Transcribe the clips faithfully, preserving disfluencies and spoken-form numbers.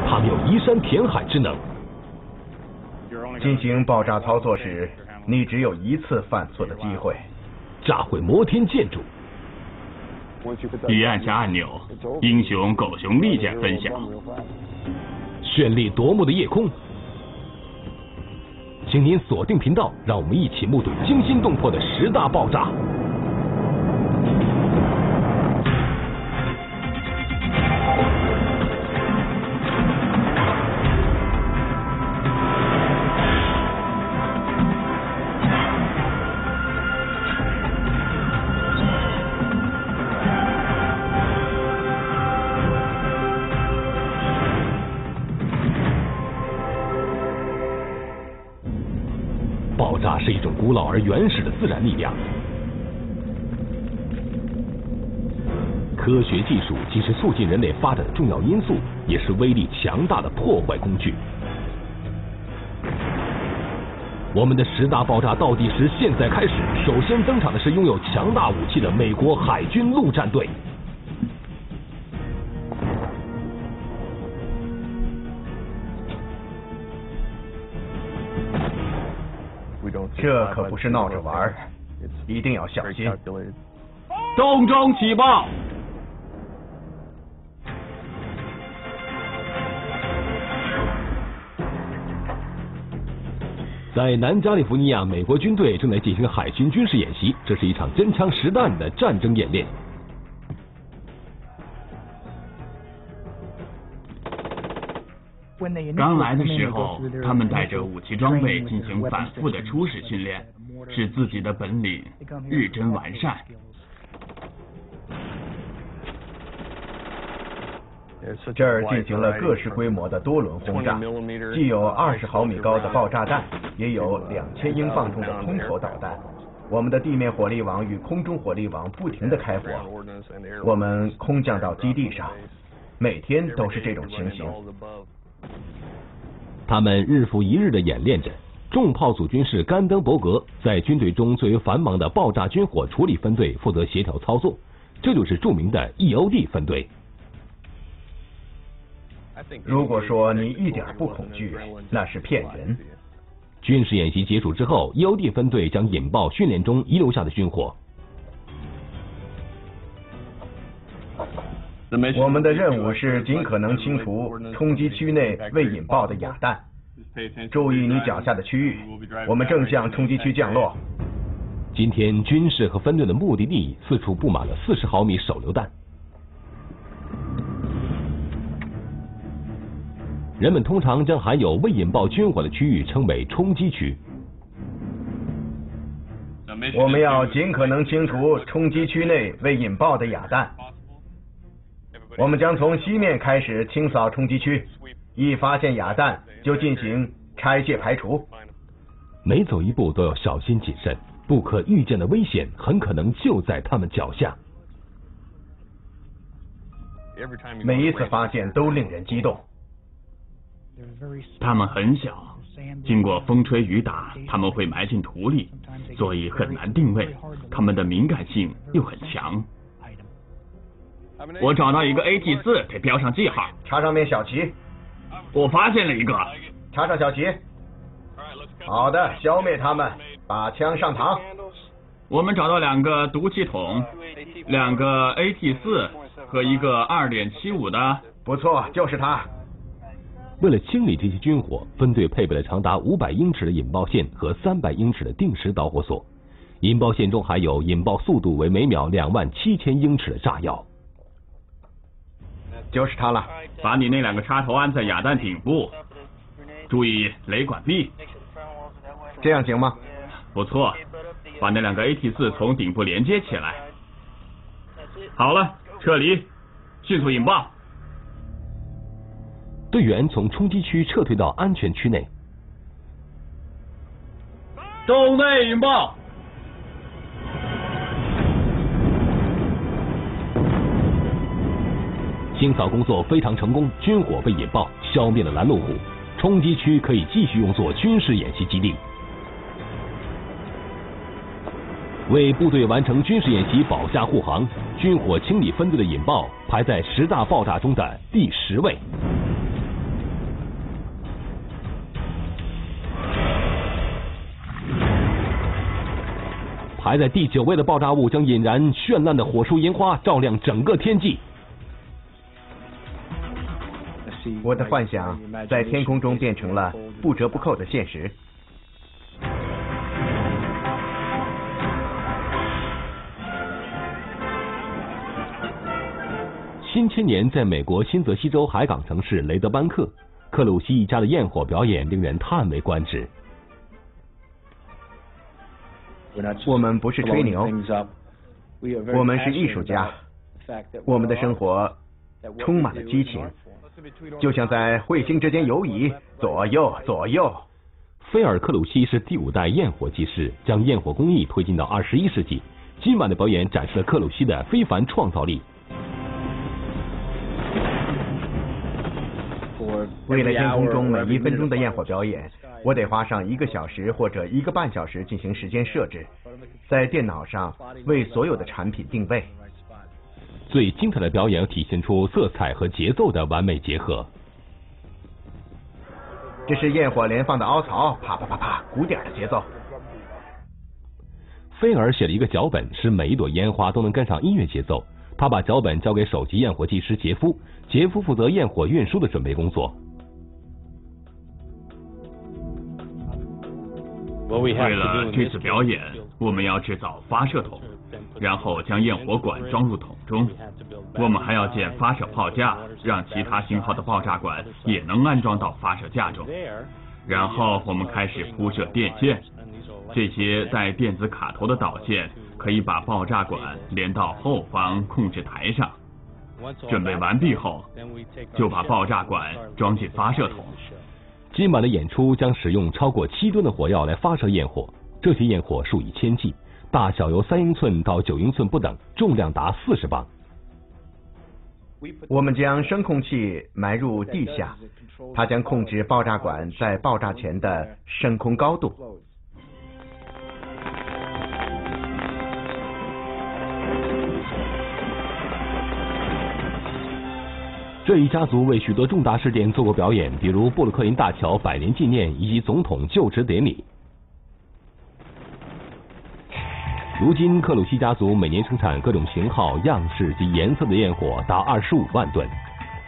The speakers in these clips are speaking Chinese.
他们有移山填海之能。 进行爆炸操作时，你只有一次犯错的机会， 炸毁摩天建筑。 一按下按钮，英雄狗熊利剑分享。 绚丽夺目的夜空，请您锁定频道，让我们一起目睹惊心动魄的十大爆炸。爆炸是一种古老而原始的自然力量，科学技术既是促进人类发展的重要因素，也是威力强大的破坏工具。我们的十大爆炸倒计时现在开始，首先登场的是拥有强大武器的美国海军陆战队。 这可不是闹着玩，一定要小心。 洞中起爆！ 在南加利福尼亚，美国军队正在进行海军军事演习，这是一场真枪实弹的战争演练。 刚来的时候，他们带着武器装备进行反复的初始训练，使自己的本领日臻完善。 这儿进行了各式规模的多轮轰炸，既有二十毫米高的爆炸弹，也有两千英镑重的空投导弹。我们的地面火力网与空中火力网不停地开火，我们空降到基地上，每天都是这种情形。 他们日复一日地演练着。重炮组军士甘登伯格在军队中最为繁忙的爆炸军火处理分队负责协调操作，这就是著名的 E O D 分队。 如果说你一点不恐惧，那是骗人。 军事演习结束之后 ，E O D 分队将引爆训练中遗留下的军火。 我们的任务是尽可能清除冲击区内未引爆的哑弹。注意你脚下的区域，我们正向冲击区降落。 今天军事和分队的目的地四处布满了四十毫米手榴弹。人们通常将含有未引爆军火的区域称为冲击区。 我们要尽可能清除冲击区内未引爆的哑弹。我们将从西面开始清扫冲击区，一发现哑弹就进行拆卸排除。 每走一步都要小心谨慎，不可预见的危险很可能就在他们脚下。 每一次发现都令人激动。 它们很小，经过风吹雨打，它们会埋进土里，所以很难定位。它们的敏感性又很强。我找到一个 A T 四，得标上记号， 插上面小旗。 我发现了一个， 插上小旗。好的，消灭他们，把枪上膛。 我们找到两个毒气筒，两个 A T 四和一个 二点七五 的。 不错，就是它。 为了清理这些军火，分队配备了长达五百英尺的引爆线和三百英尺的定时导火索。引爆线中还有引爆速度为每秒两万七千英尺的炸药。 就是它了。 把你那两个插头安在哑弹顶部，注意雷管壁。 这样行吗？ 不错，把那两个 A T 四 从顶部连接起来。好了，撤离，迅速引爆。 队员从冲击区撤退到安全区内。 洞内引爆。 清扫工作非常成功，军火被引爆，消灭了拦路虎。冲击区可以继续用作军事演习基地。为部队完成军事演习保驾护航，军火清理分队的引爆排在十大爆炸中的第十位。 排在第九位的爆炸物将引燃绚烂的火树银花，照亮整个天际。 我的幻想在天空中变成了不折不扣的现实。 新千年在美国新泽西州海港城市雷德班克，克鲁西一家的焰火表演令人叹为观止。 我们不是吹牛，我们是艺术家，我们的生活充满了激情，就像在彗星之间游移，左右左右。 菲尔·克鲁西是第五代焰火技师，将焰火工艺推进到二十一世纪。今晚的表演展示了克鲁西的非凡创造力。 为了天空中每一分钟的焰火表演，我得花上一个小时或者一个半小时进行时间设置，在电脑上为所有的产品定位。 最精彩的表演体现出色彩和节奏的完美结合。 这是焰火连放的凹槽，啪啪啪啪，鼓点的节奏。 菲尔写了一个脚本，使每一朵烟花都能跟上音乐节奏。他把脚本交给首席焰火技师杰夫，杰夫负责焰火运输的准备工作。 为了这次表演，我们要制造发射筒，然后将焰火管装入桶中。我们还要建发射炮架，让其他型号的爆炸管也能安装到发射架中。然后我们开始铺设电线，这些带电子卡头的导线可以把爆炸管连到后方控制台上。准备完毕后，就把爆炸管装进发射筒。 今晚的演出将使用超过七吨的火药来发射焰火，这些焰火数以千计，大小由三英寸到九英寸不等，重量达四十磅。 我们将声控器埋入地下，它将控制爆炸管在爆炸前的升空高度。 这一家族为许多重大事件做过表演，比如布鲁克林大桥百年纪念以及总统就职典礼。如今，克鲁西家族每年生产各种型号、样式及颜色的焰火达二十五万吨。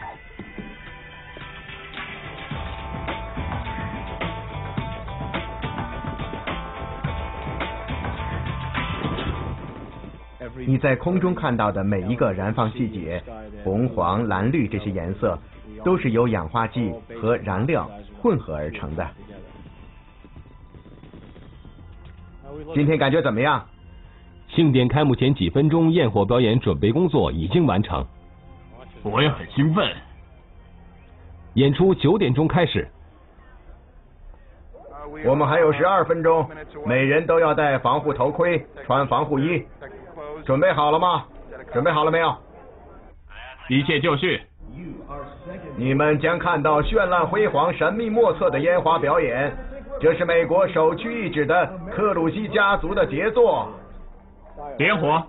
你在空中看到的每一个燃放细节，红、黄、蓝、绿这些颜色，都是由氧化剂和燃料混合而成的。今天感觉怎么样？ 庆典开幕前几分钟，焰火表演准备工作已经完成。 我也很兴奋。 演出九点钟开始。 我们还有十二分钟，每人都要戴防护头盔，穿防护衣。准备好了吗？准备好了没有？ 一切就绪。 你们将看到绚烂辉煌、神秘莫测的烟花表演，这是美国首屈一指的克鲁西家族的杰作。 点火！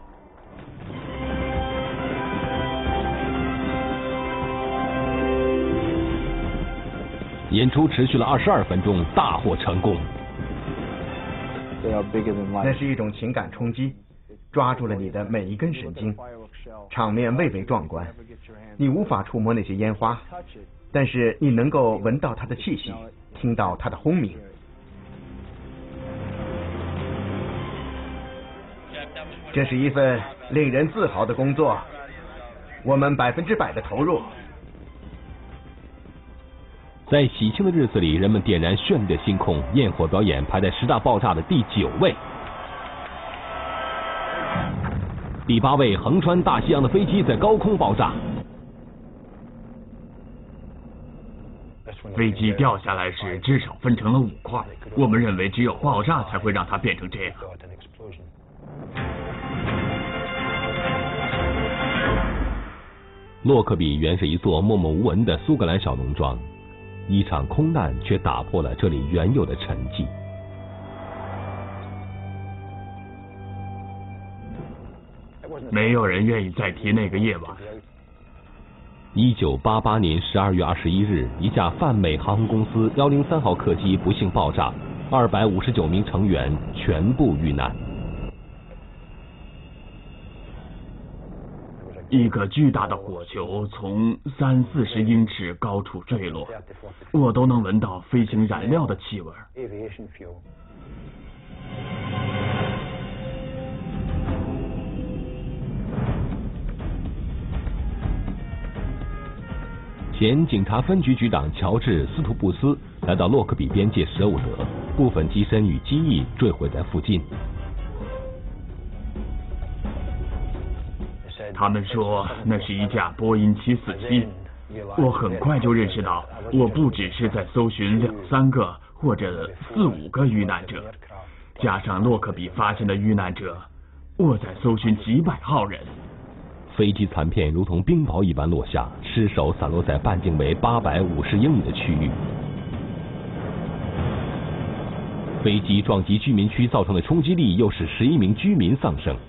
演出持续了二十二分钟，大获成功。 那是一种情感冲击，抓住了你的每一根神经，场面蔚为壮观。你无法触摸那些烟花，但是你能够闻到它的气息，听到它的轰鸣。这是一份令人自豪的工作，我们百分之百的投入。 在喜庆的日子里，人们点燃绚丽的星空，焰火表演排在十大爆炸的第九位。第八位横穿大西洋的飞机在高空爆炸。 飞机掉下来时至少分成了五块，我们认为只有爆炸才会让它变成这样。 洛克比原是一座默默无闻的苏格兰小农庄，一场空难却打破了这里原有的沉寂。 没有人愿意再提那个夜晚。 一九八八年十二月二十一日，一架泛美航空公司幺零三号客机不幸爆炸，二百五十九名成员全部遇难。 一个巨大的火球从三四十英尺高处坠落，我都能闻到飞行燃料的气味。 前警察分局局长乔治·斯图布斯来到洛克比边界舍伍德，部分机身与机翼坠毁在附近。 他们说那是一架波音七四七，我很快就认识到，我不只是在搜寻两三个或者四五个遇难者，加上洛克比发现的遇难者，我在搜寻几百号人。 飞机残片如同冰雹一般落下，尸首散落在半径为八百五十英里的区域。飞机撞击居民区造成的冲击力又使十一名居民丧生。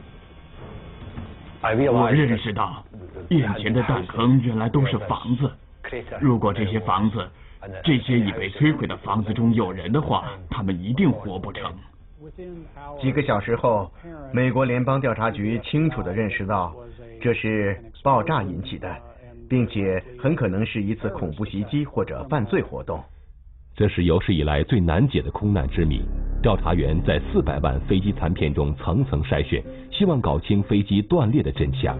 我认识到，眼前的弹坑原来都是房子。如果这些房子，这些已被摧毁的房子中有人的话，他们一定活不成。 几个小时后，美国联邦调查局清楚地认识到，这是爆炸引起的，并且很可能是一次恐怖袭击或者犯罪活动。 这是有史以来最难解的空难之谜。调查员在四百万飞机残片中层层筛选，希望搞清飞机断裂的真相。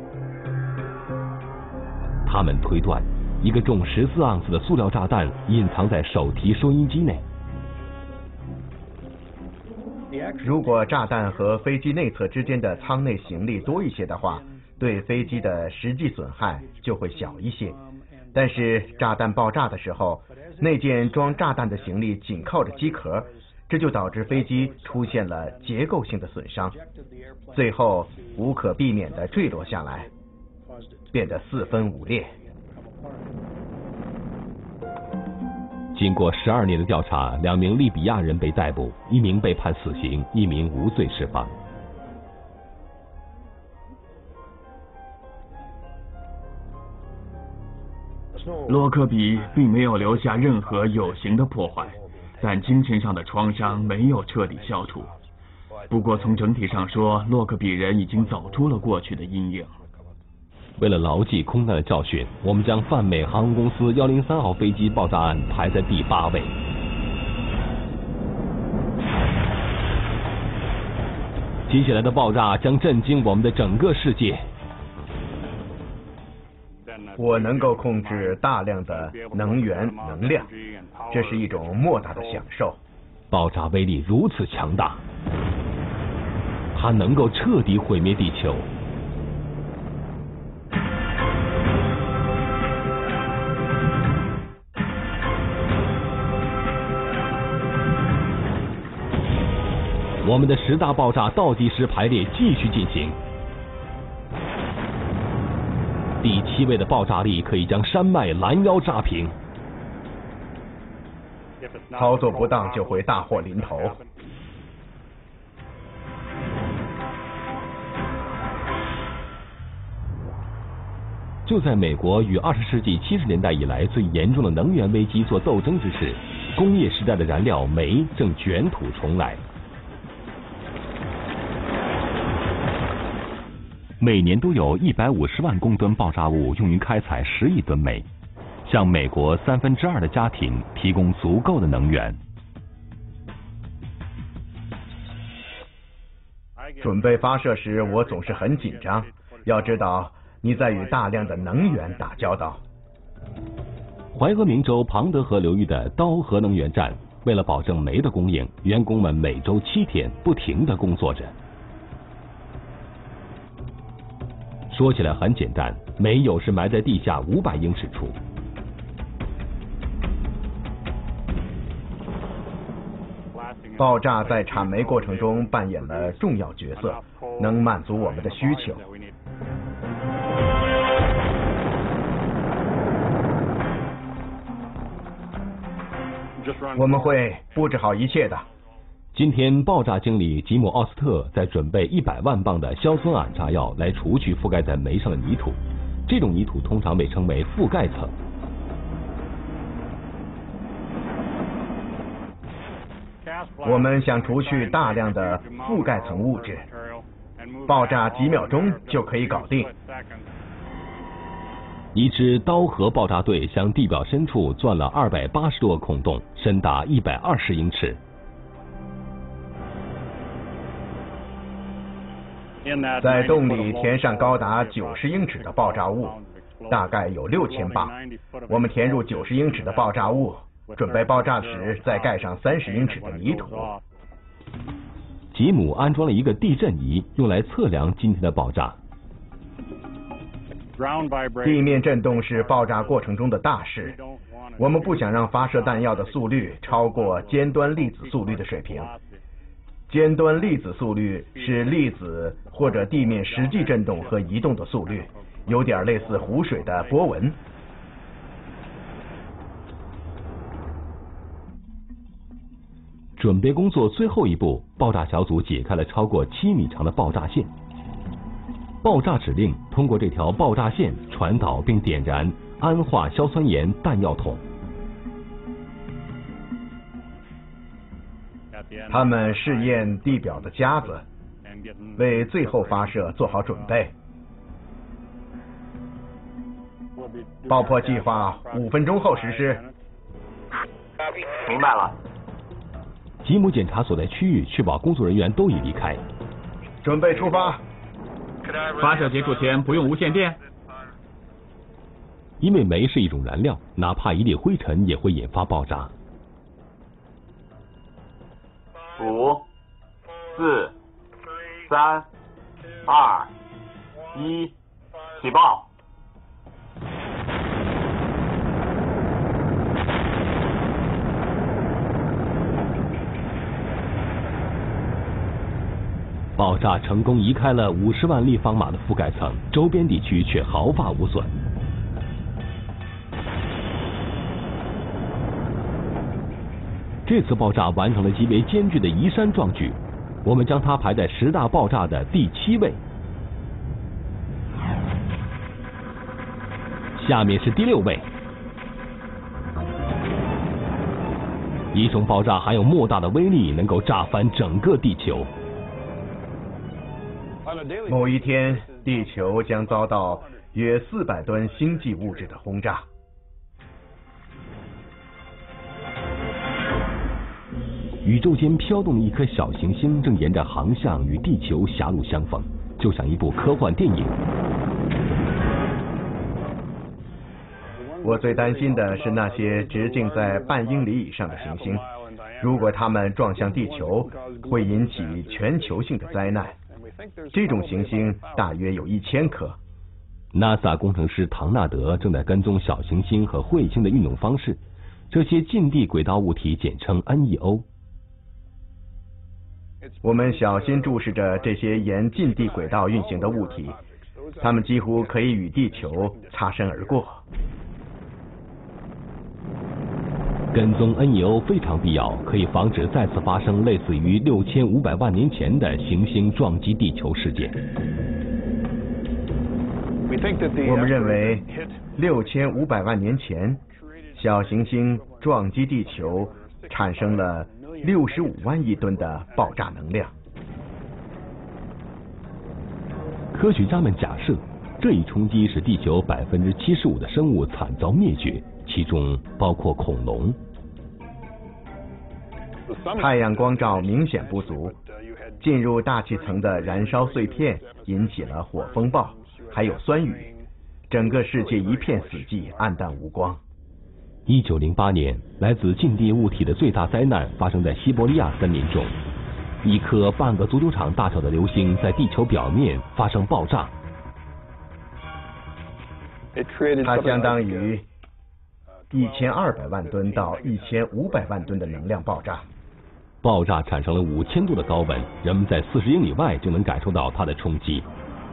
他们推断，一个重十四盎司的塑料炸弹隐藏在手提收音机内。 如果炸弹和飞机内侧之间的舱内行李多一些的话，对飞机的实际损害就会小一些。但是炸弹爆炸的时候，那件装炸弹的行李紧靠着机壳，这就导致飞机出现了结构性的损伤，最后无可避免地坠落下来，变得四分五裂。 经过十二年的调查，两名利比亚人被逮捕，一名被判死刑，一名无罪释放。 洛克比并没有留下任何有形的破坏，但精神上的创伤没有彻底消除。不过从整体上说，洛克比人已经走出了过去的阴影。 为了牢记空难的教训，我们将泛美航空公司一零三号飞机爆炸案排在第八位。接下来的爆炸将震惊我们的整个世界。 我能够控制大量的能源能量，这是一种莫大的享受。 爆炸威力如此强大，它能够彻底毁灭地球。我们的十大爆炸倒计时排列继续进行。第七位的爆炸力可以将山脉拦腰炸平， 操作不当就会大祸临头。 就在美国与二十世纪七十年代以来最严重的能源危机做斗争之时，工业时代的燃料煤正卷土重来。每年都有一百五十万公吨爆炸物用于开采十亿吨煤，向美国三分之二的家庭提供足够的能源。 准备发射时，我总是很紧张。要知道，你在与大量的能源打交道。 怀俄明州庞德河流域的刀核能源站，为了保证煤的供应，员工们每周七天不停地工作着。说起来很简单，煤有时埋在地下五百英尺处。 爆炸在产煤过程中扮演了重要角色，能满足我们的需求。我们会布置好一切的。 今天，爆炸经理吉姆·奥斯特在准备一百万磅的硝酸铵炸药来除去覆盖在煤上的泥土。这种泥土通常被称为覆盖层。 我们想除去大量的覆盖层物质，爆炸几秒钟就可以搞定。 一支刀河爆炸队向地表深处钻了二百八十多个孔洞，深达一百二十英尺。 在洞里填上高达九十英尺的爆炸物，大概有六千磅。我们填入九十英尺的爆炸物，准备爆炸时再盖上三十英尺的泥土。 吉姆安装了一个地震仪，用来测量今天的爆炸。 地面震动是爆炸过程中的大事，我们不想让发射弹药的速率超过尖端粒子速率的水平。尖端粒子速率是粒子或者地面实际震动和移动的速率，有点类似湖水的波纹。 准备工作最后一步，爆炸小组解开了超过七米长的爆炸线。爆炸指令通过这条爆炸线传导并点燃氨化硝酸盐弹药桶。 他们试验地表的夹子，为最后发射做好准备。爆破计划五分钟后实施。 明白了。 吉姆检查所在区域，确保工作人员都已离开。 准备出发。 发射结束前不用无线电。 因为煤是一种燃料，哪怕一粒灰尘也会引发爆炸。 五、四、三、二、一，起爆！ 爆炸成功移开了五十万立方码的覆盖层，周边地区却毫发无损。这次爆炸完成了极为艰巨的移山壮举，我们将它排在十大爆炸的第七位。下面是第六位。一种爆炸含有莫大的威力，能够炸翻整个地球。 某一天，地球将遭到约四百吨星际物质的轰炸。 宇宙间飘动的一颗小行星正沿着航向与地球狭路相逢，就像一部科幻电影。 我最担心的是那些直径在半英里以上的行星，如果它们撞向地球，会引起全球性的灾难。这种行星大约有一千颗。 NASA 工程师唐纳德正在跟踪小行星和彗星的运动方式，这些近地轨道物体简称 N E O。 我们小心注视着这些沿近地轨道运行的物体，它们几乎可以与地球擦身而过。 跟踪 N E O 非常必要，可以防止再次发生类似于六千五百万年前的行星撞击地球事件。 我们认为，六千五百万年前，小行星撞击地球，产生了六十五万亿吨的爆炸能量。 科学家们假设，这一冲击使地球百分之七十五的生物惨遭灭绝，其中包括恐龙。 太阳光照明显不足，进入大气层的燃烧碎片引起了火风暴，还有酸雨，整个世界一片死寂，暗淡无光。 一九零八年，来自近地物体的最大灾难发生在西伯利亚森林中，一颗半个足球场大小的流星在地球表面发生爆炸。 它相当于一千二百万吨到一千五百万吨的能量爆炸。 爆炸产生了五千度的高温，人们在四十英里外就能感受到它的冲击。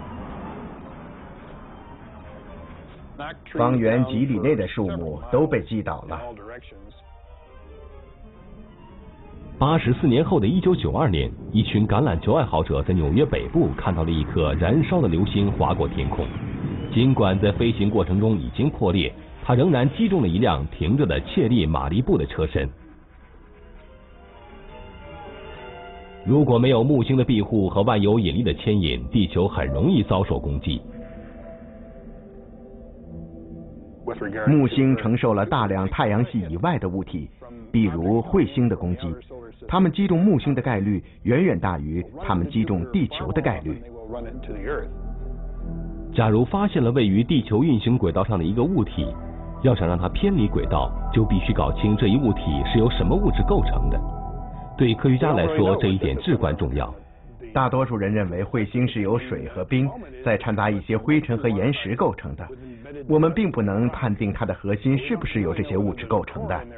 方圆几里内的树木都被击倒了。 八十四年后的一九九二年，一群橄榄球爱好者在纽约北部看到了一颗燃烧的流星划过天空，尽管在飞行过程中已经破裂，它仍然击中了一辆停着的切利马利布的车身。如果没有木星的庇护和万有引力的牵引，地球很容易遭受攻击。 木星承受了大量太阳系以外的物体，比如彗星的攻击，它们击中木星的概率远远大于它们击中地球的概率。 假如发现了位于地球运行轨道上的一个物体，要想让它偏离轨道，就必须搞清这一物体是由什么物质构成的。对科学家来说，这一点至关重要。 大多数人认为彗星是由水和冰，再掺杂一些灰尘和岩石构成的。我们并不能判定它的核心是不是由这些物质构成的。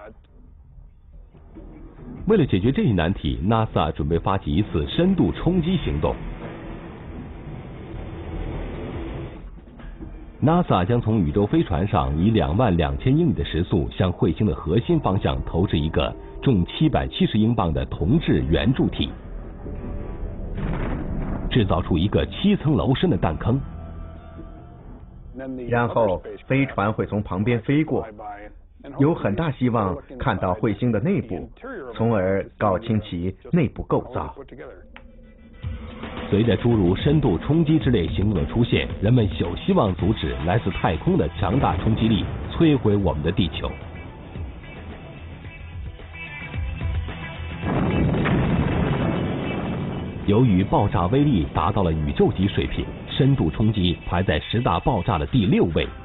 为了解决这一难题 ，NASA 准备发起一次深度冲击行动。NASA 将从宇宙飞船上以两万两千英里的时速向彗星的核心方向投掷一个重七百七十英镑的铜制圆柱体，制造出一个七层楼深的弹坑。 然后飞船会从旁边飞过，有很大希望看到彗星的内部，从而搞清其内部构造。 随着诸如深度冲击之类行动的出现，人们有希望阻止来自太空的强大冲击力摧毁我们的地球。由于爆炸威力达到了宇宙级水平，深度冲击排在十大爆炸的第六位。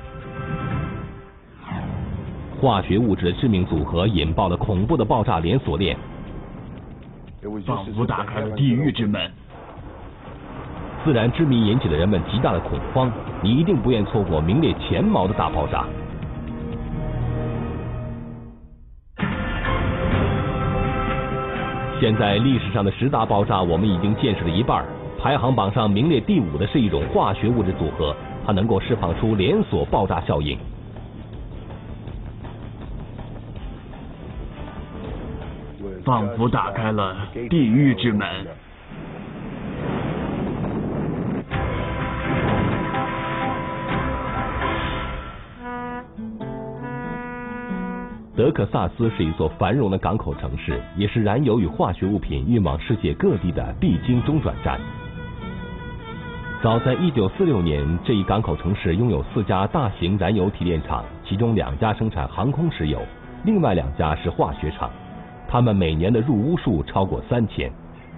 化学物质的致命组合引爆了恐怖的爆炸连锁链， 仿佛打开了地狱之门。 自然之谜引起了人们极大的恐慌，你一定不愿错过名列前茅的大爆炸。现在历史上的十大爆炸我们已经见识了一半，排行榜上名列第五的是一种化学物质组合，它能够释放出连锁爆炸效应。 仿佛打开了地狱之门。 德克萨斯是一座繁荣的港口城市，也是燃油与化学物品运往世界各地的必经中转站。早在一九四六年，这一港口城市拥有四家大型燃油提炼厂，其中两家生产航空石油，另外两家是化学厂，他们每年的入屋数超过三千。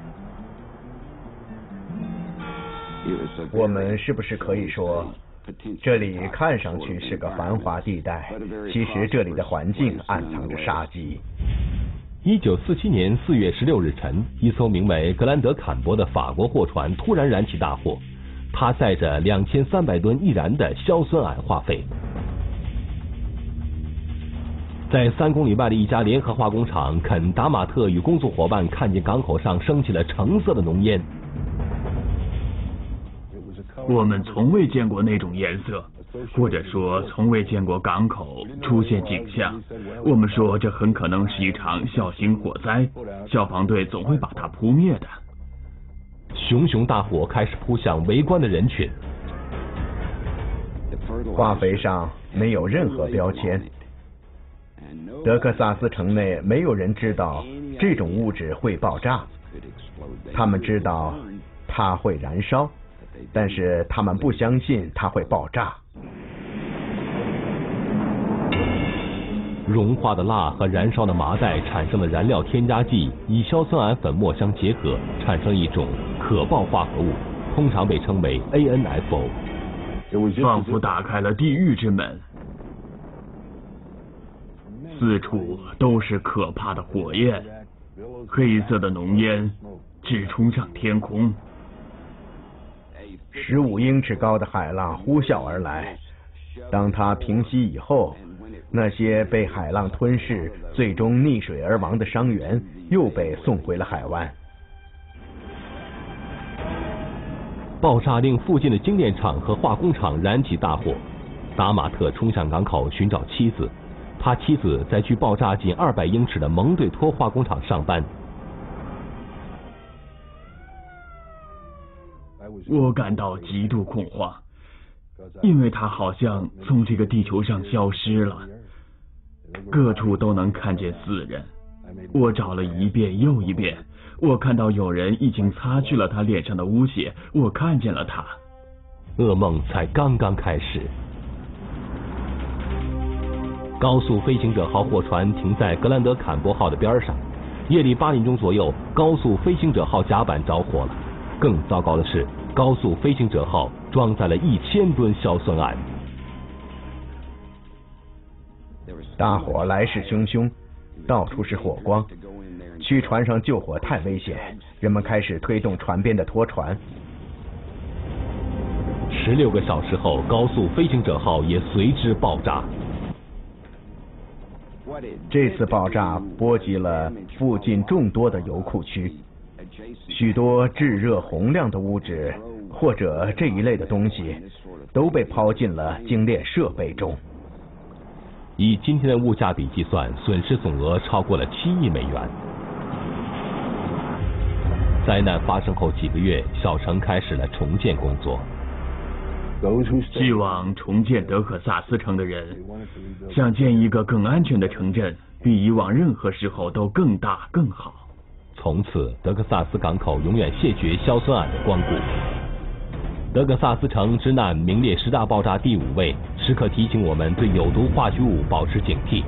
我们是不是可以说，这里看上去是个繁华地带，其实这里的环境暗藏着杀机。 一九四七年四月十六日晨，一艘名为格兰德坎伯的法国货船突然燃起大火，它载着两千三百吨易燃的硝酸铵化肥。在三公里外的一家联合化工厂，肯达马特与工作伙伴看见港口上升起了橙色的浓烟。 我们从未见过那种颜色，或者说从未见过港口出现景象。我们说这很可能是一场小型火灾，消防队总会把它扑灭的。 熊熊大火开始扑向围观的人群。 化肥上没有任何标签，德克萨斯城内没有人知道这种物质会爆炸，他们知道它会燃烧，但是他们不相信它会爆炸。 融化的蜡和燃烧的麻袋产生的燃料添加剂以硝酸铵粉末相结合，产生一种可爆化合物，通常被称为 A N F O。 仿佛打开了地狱之门，四处都是可怕的火焰，黑色的浓烟直冲上天空。 十五英尺高的海浪呼啸而来，当它平息以后，那些被海浪吞噬、最终溺水而亡的伤员又被送回了海湾。 爆炸令附近的精炼厂和化工厂燃起大火，达马特冲向港口寻找妻子，他妻子在距爆炸仅二百英尺的蒙对托化工厂上班。 我感到极度恐慌，因为他好像从这个地球上消失了，各处都能看见死人。我找了一遍又一遍，我看到有人已经擦去了他脸上的污血，我看见了他。 噩梦才刚刚开始。 高速飞行者号货船停在格兰德坎波号的边上。夜里八点钟左右，高速飞行者号甲板着火了。更糟糕的是，高速飞行者号装载了一千吨硝酸铵。 大火来势汹汹，到处是火光。去船上救火太危险，人们开始推动船边的拖船。 十六个小时后，高速飞行者号也随之爆炸。 这次爆炸波及了附近众多的油库区，许多炙热洪亮的物质或者这一类的东西都被抛进了精炼设备中。 以今天的物价比计算，损失总额超过了七亿美元。灾难发生后几个月，小城开始了重建工作。 希望重建德克萨斯城的人想建一个更安全的城镇，比以往任何时候都更大更好。 从此，德克萨斯港口永远谢绝硝酸铵的光顾。德克萨斯城之难名列十大爆炸第五位，时刻提醒我们对有毒化学物保持警惕。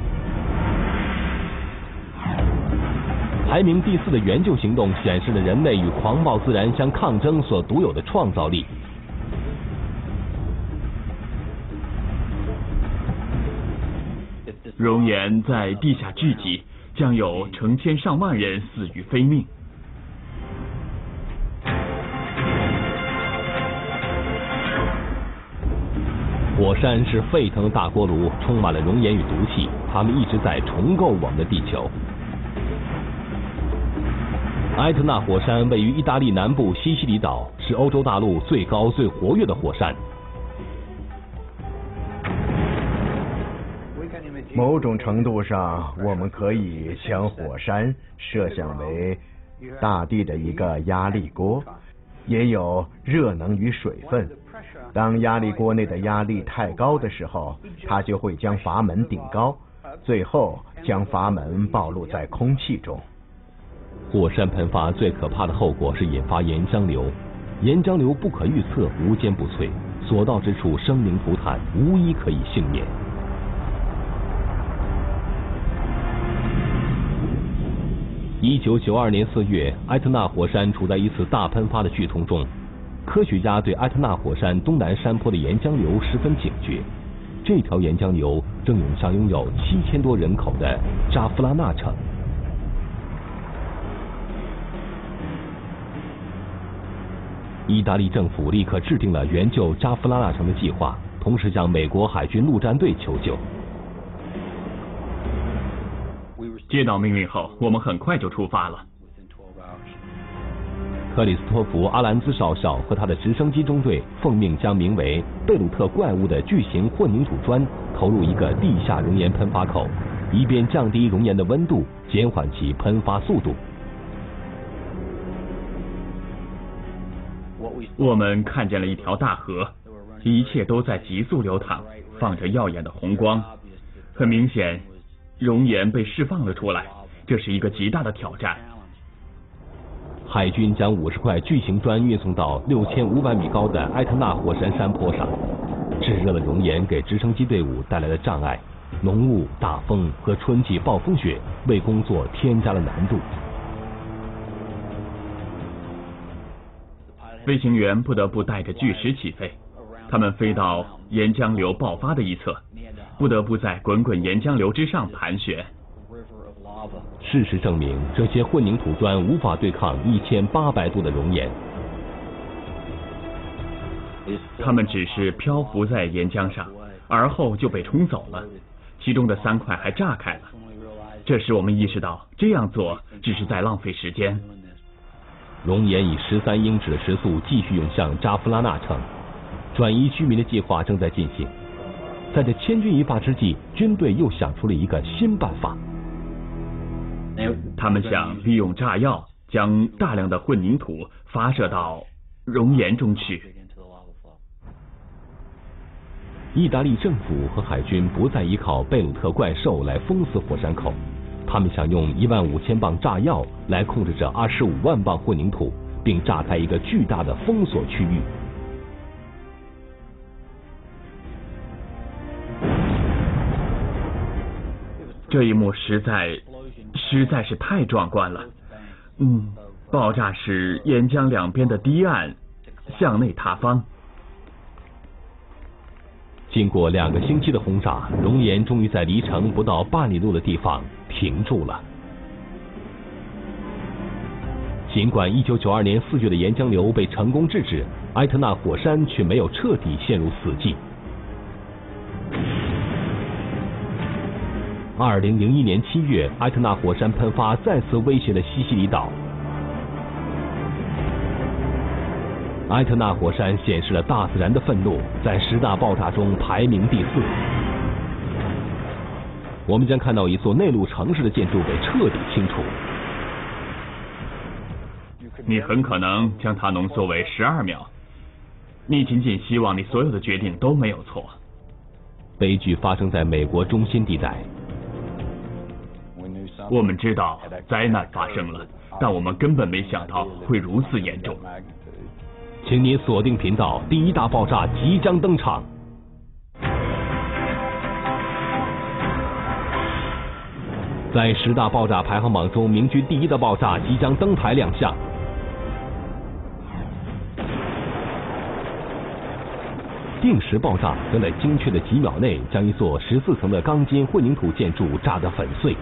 排名第四的援救行动显示了人类与狂暴自然相抗争所独有的创造力。 熔岩在地下聚集，将有成千上万人死于非命。 火山是沸腾的大锅炉，充满了熔岩与毒气，它们一直在重构我们的地球。埃特纳火山位于意大利南部西西里岛，是欧洲大陆最高最活跃的火山。 某种程度上，我们可以将火山设想为大地的一个压力锅，也有热能与水分。当压力锅内的压力太高的时候，它就会将阀门顶高，最后将阀门暴露在空气中。 火山喷发最可怕的后果是引发岩浆流，岩浆流不可预测，无坚不摧，所到之处生灵涂炭，无一可以幸免。一九九二年四月，埃特纳火山处在一次大喷发的剧痛中。科学家对埃特纳火山东南山坡的岩浆流十分警觉。这条岩浆流正涌向拥有七千多人口的扎夫拉纳城。意大利政府立刻制定了援救扎夫拉纳城的计划，同时向美国海军陆战队求救。 接到命令后，我们很快就出发了。 克里斯托弗·阿兰兹少校和他的直升机中队奉命将名为贝鲁特怪物的巨型混凝土砖投入一个地下熔岩喷发口，以便降低熔岩的温度，减缓其喷发速度。 我们看见了一条大河，一切都在急速流淌，放着耀眼的红光。很明显，熔岩被释放了出来，这是一个极大的挑战。 海军将五十块巨型砖运送到六千五百米高的埃特纳火山山坡上。炙热的熔岩给直升机队伍带来了障碍，浓雾、大风和春季暴风雪为工作添加了难度。 飞行员不得不带着巨石起飞，他们飞到岩浆流爆发的一侧，不得不在滚滚岩浆流之上盘旋。 事实证明，这些混凝土砖无法对抗一千八百度的熔岩。 它们只是漂浮在岩浆上，而后就被冲走了，其中的三块还炸开了。这时我们意识到，这样做只是在浪费时间。 熔岩以十三英尺的时速继续涌向扎夫拉纳城，转移居民的计划正在进行。在这千钧一发之际，军队又想出了一个新办法。 他们想利用炸药将大量的混凝土发射到熔岩中去。 意大利政府和海军不再依靠贝鲁特怪兽来封死火山口，他们想用一万五千磅炸药来控制这二十五万磅混凝土，并炸开一个巨大的封锁区域。 这一幕实在实在是太壮观了。嗯，爆炸使岩浆两边的堤岸向内塌方。 经过两个星期的轰炸，熔岩终于在离城不到半里路的地方停住了。尽管一九九二年四月的岩浆流被成功制止，埃特纳火山却没有彻底陷入死寂。二零零一年七月，埃特纳火山喷发再次威胁了西西里岛。埃特纳火山显示了大自然的愤怒，在十大爆炸中排名第四。我们将看到一座内陆城市的建筑被彻底清除。 你很可能将它浓缩为十二秒。你仅仅希望你所有的决定都没有错。 悲剧发生在美国中心地带。 我们知道灾难发生了，但我们根本没想到会如此严重。 请您锁定频道，第一大爆炸即将登场。在十大爆炸排行榜中，名居第一的爆炸即将登台亮相。定时爆炸将在精确的几秒内将一座十四层的钢筋混凝土建筑炸得粉碎。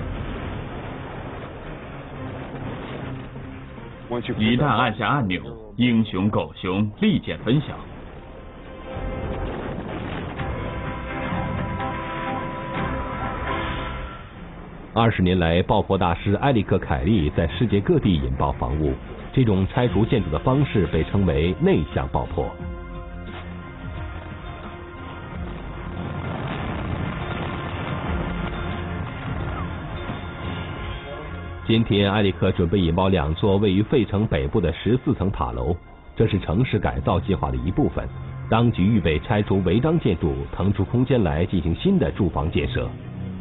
一旦按下按钮，英雄狗熊立见分晓。 二十年来，爆破大师埃里克·凯利在世界各地引爆房屋，这种拆除建筑的方式被称为内向爆破。今天，埃里克准备引爆两座位于费城北部的十四层塔楼，这是城市改造计划的一部分。当局预备拆除违章建筑，腾出空间来进行新的住房建设。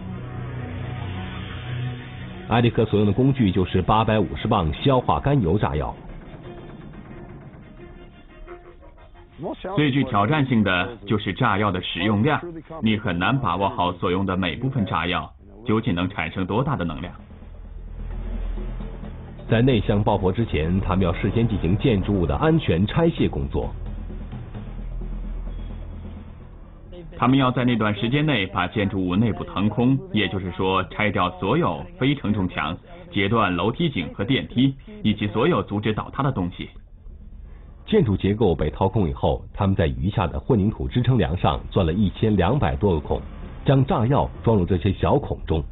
埃里克所用的工具就是八百五十磅硝化甘油炸药。 最具挑战性的就是炸药的使用量，你很难把握好所用的每部分炸药究竟能产生多大的能量。 在内向爆破之前，他们要事先进行建筑物的安全拆卸工作。 他们要在那段时间内把建筑物内部腾空，也就是说，拆掉所有非承重墙，截断楼梯井和电梯，以及所有阻止倒塌的东西。 建筑结构被掏空以后，他们在余下的混凝土支撑梁上钻了一千两百多个孔，将炸药装入这些小孔中。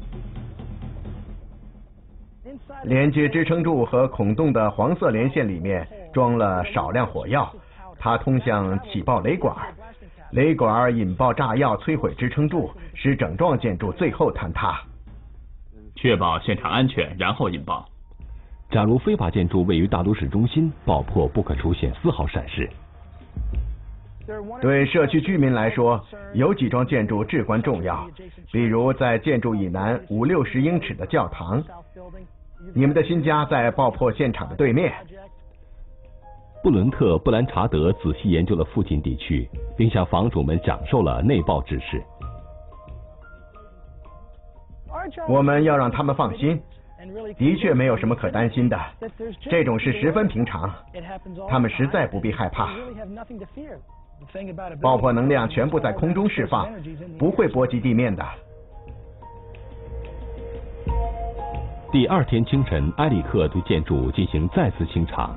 连接支撑柱和孔洞的黄色连线里面装了少量火药，它通向起爆雷管，雷管引爆炸药，摧毁支撑柱，使整幢建筑最后坍塌。 确保现场安全，然后引爆。 假如非法建筑位于大都市中心，爆破不可出现丝毫闪失。 对社区居民来说，有几幢建筑至关重要，比如在建筑以南五六十英尺的教堂。你们的新家在爆破现场的对面。 布伦特·布兰查德仔细研究了附近地区，并向房主们讲授了内爆指示。 我们要让他们放心，的确没有什么可担心的，这种事十分平常，他们实在不必害怕。爆破能量全部在空中释放，不会波及地面的。 第二天清晨，埃里克对建筑进行再次清查。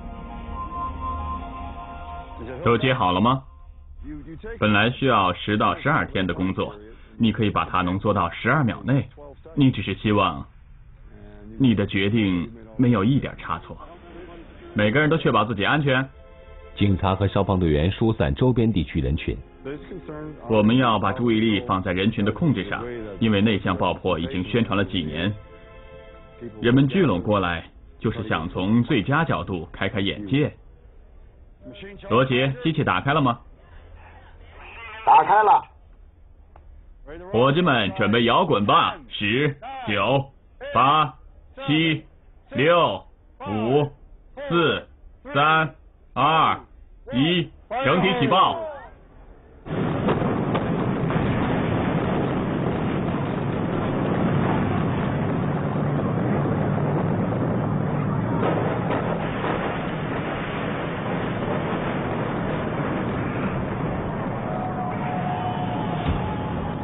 都接好了吗？本来需要十到十二天的工作，你可以把它浓缩到十二秒内。你只是希望你的决定没有一点差错。每个人都确保自己安全。 警察和消防队员疏散周边地区人群。 我们要把注意力放在人群的控制上，因为内向爆破已经宣传了几年。人们聚拢过来，就是想从最佳角度开开眼界。罗杰，机器打开了吗？ 打开了。 伙计们，准备摇滚吧！十、九、八、七、六、五、四、三、二、一，整体起爆！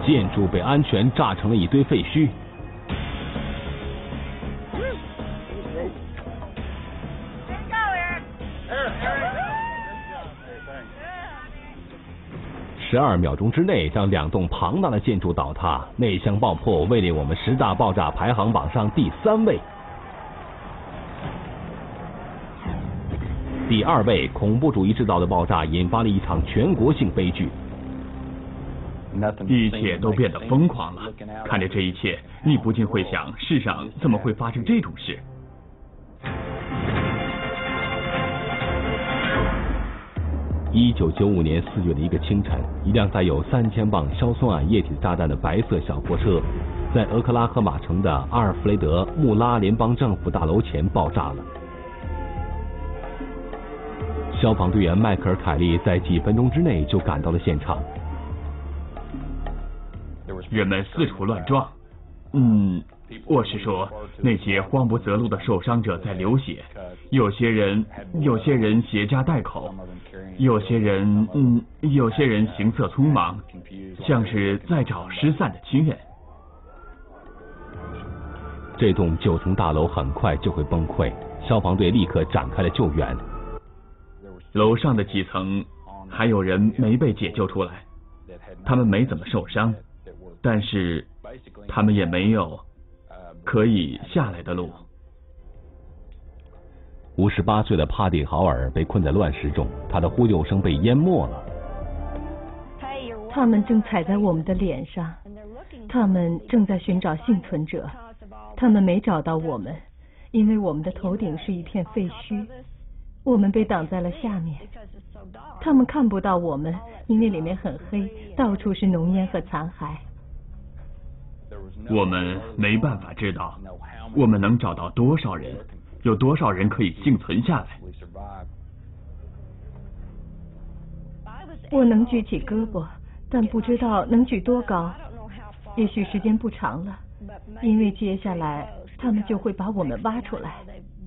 建筑被安全炸成了一堆废墟。十二秒钟之内，让两栋庞大的建筑倒塌，内箱爆破，位列我们十大爆炸排行榜上第三位。第二位，恐怖主义制造的爆炸引发了一场全国性悲剧。 一切都变得疯狂了。看着这一切，你不禁会想，世上怎么会发生这种事？ 一九九五年四月的一个清晨，一辆载有三千磅硝酸铵液体炸弹的白色小货车，在俄克拉荷马城的阿尔弗雷德·穆拉联邦政府大楼前爆炸了。消防队员迈克尔·凯利在几分钟之内就赶到了现场。 人们四处乱撞，嗯，我是说，那些慌不择路的受伤者在流血，有些人，有些人携家带口，有些人，嗯，有些人行色匆忙，像是在找失散的亲人。 这栋九层大楼很快就会崩溃，消防队立刻展开了救援。 楼上的几层还有人没被解救出来，他们没怎么受伤，但是他们也没有可以下来的路。 五十八岁的帕蒂·豪尔被困在乱石中，他的呼救声被淹没了。 他们正踩在我们的脸上，他们正在寻找幸存者，他们没找到我们，因为我们的头顶是一片废墟，我们被挡在了下面。他们看不到我们，因为里面很黑，到处是浓烟和残骸。 我们没办法知道我们能找到多少人，有多少人可以幸存下来。 我能举起胳膊，但不知道能举多高，也许时间不长了，因为接下来他们就会把我们挖出来。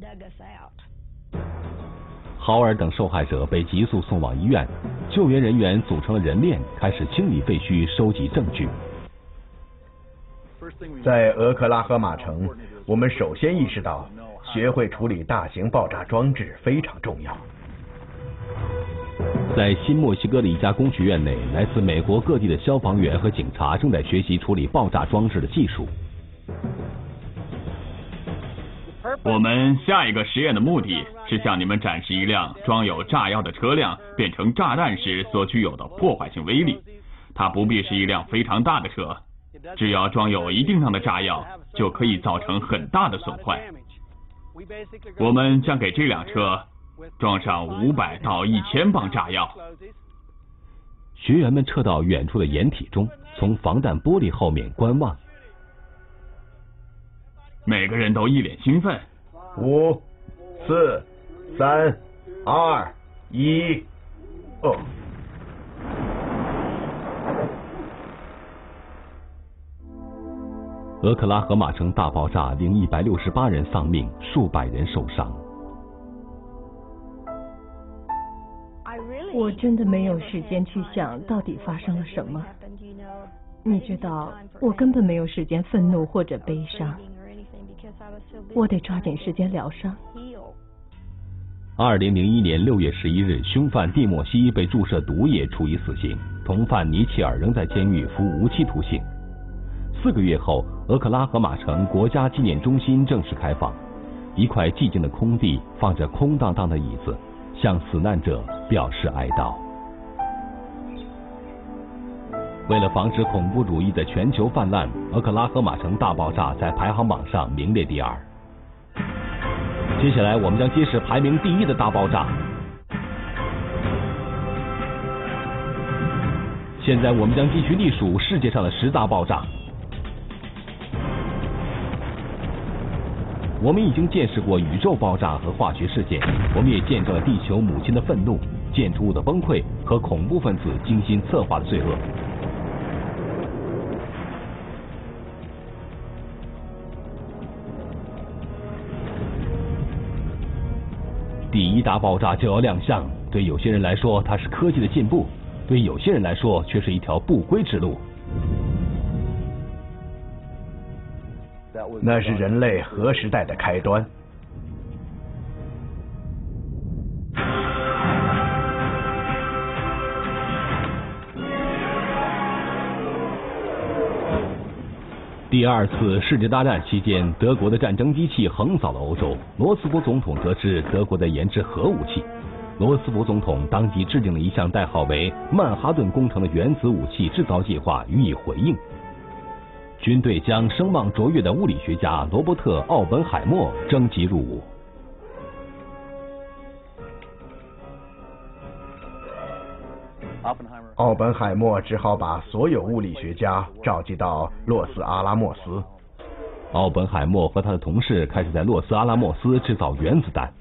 豪尔等受害者被急速送往医院，救援人员组成了人链，开始清理废墟，收集证据。 在俄克拉荷马城，我们首先意识到，学会处理大型爆炸装置非常重要。 在新墨西哥的一家工学院内，来自美国各地的消防员和警察正在学习处理爆炸装置的技术。 我们下一个实验的目的是向你们展示一辆装有炸药的车辆变成炸弹时所具有的破坏性威力。它不必是一辆非常大的车，只要装有一定量的炸药，就可以造成很大的损坏。我们将给这辆车装上五百到一千磅炸药。 学员们撤到远处的掩体中，从防弹玻璃后面观望。 每个人都一脸兴奋。 五、四、三、二、一，哦。 俄克拉荷马城大爆炸令一百六十八人丧命，数百人受伤。 我真的没有时间去想到底发生了什么。你知道，我根本没有时间愤怒或者悲伤。我得抓紧时间疗伤。 二零零一年六月十一日，凶犯蒂莫西被注射毒液，处以死刑。同犯尼切尔仍在监狱服无期徒刑。四个月后，俄克拉荷马城国家纪念中心正式开放。一块寂静的空地放着空荡荡的椅子，向死难者表示哀悼。为了防止恐怖主义的全球泛滥，俄克拉荷马城大爆炸在排行榜上名列第二。接下来我们将揭示排名第一的大爆炸。现在我们将继续隶属世界上的十大爆炸。我们已经见识过宇宙爆炸和化学事件，我们也见证了地球母亲的愤怒、建筑物的崩溃和恐怖分子精心策划的罪恶。第一大爆炸就要亮相，对有些人来说它是科技的进步，对有些人来说却是一条不归之路。 那是人类核时代的开端。 第二次世界大战期间，德国的战争机器横扫了欧洲。罗斯福总统得知德国在研制核武器，罗斯福总统当即制定了一项代号为曼哈顿工程的原子武器制造计划予以回应。军队将声望卓越的物理学家罗伯特·奥本海默征集入伍。 奥本海默只好把所有物理学家召集到洛斯阿拉莫斯。 奥本海默和他的同事开始在洛斯阿拉莫斯制造原子弹。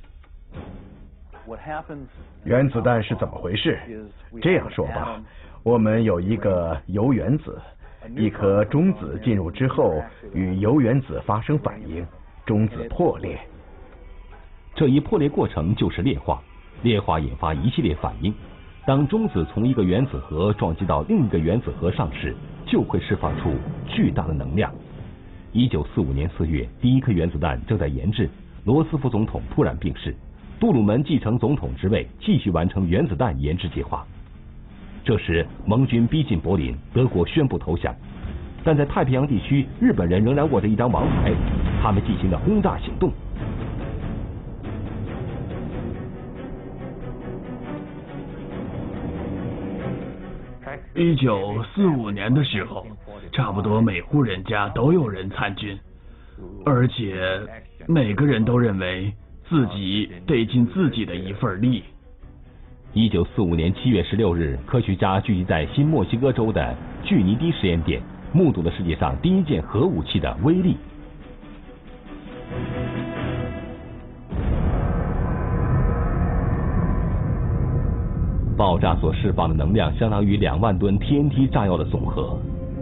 原子弹是怎么回事？这样说吧，我们有一个铀原子，一颗中子进入之后与铀原子发生反应，中子破裂。 这一破裂过程就是裂化，裂化引发一系列反应。当中子从一个原子核撞击到另一个原子核上时，就会释放出巨大的能量。一九四五年四月，第一颗原子弹正在研制，罗斯福总统突然病逝，杜鲁门继承总统之位，继续完成原子弹研制计划。这时，盟军逼近柏林，德国宣布投降。但在太平洋地区，日本人仍然握着一张王牌，他们进行了轰炸行动。 一九四五年的时候，差不多每户人家都有人参军，而且每个人都认为自己得尽自己的一份力。 一九四五年七月十六日，科学家聚集在新墨西哥州的巨尼迪实验点，目睹了世界上第一件核武器的威力。爆炸所释放的能量相当于两万吨 T N T 炸药的总和。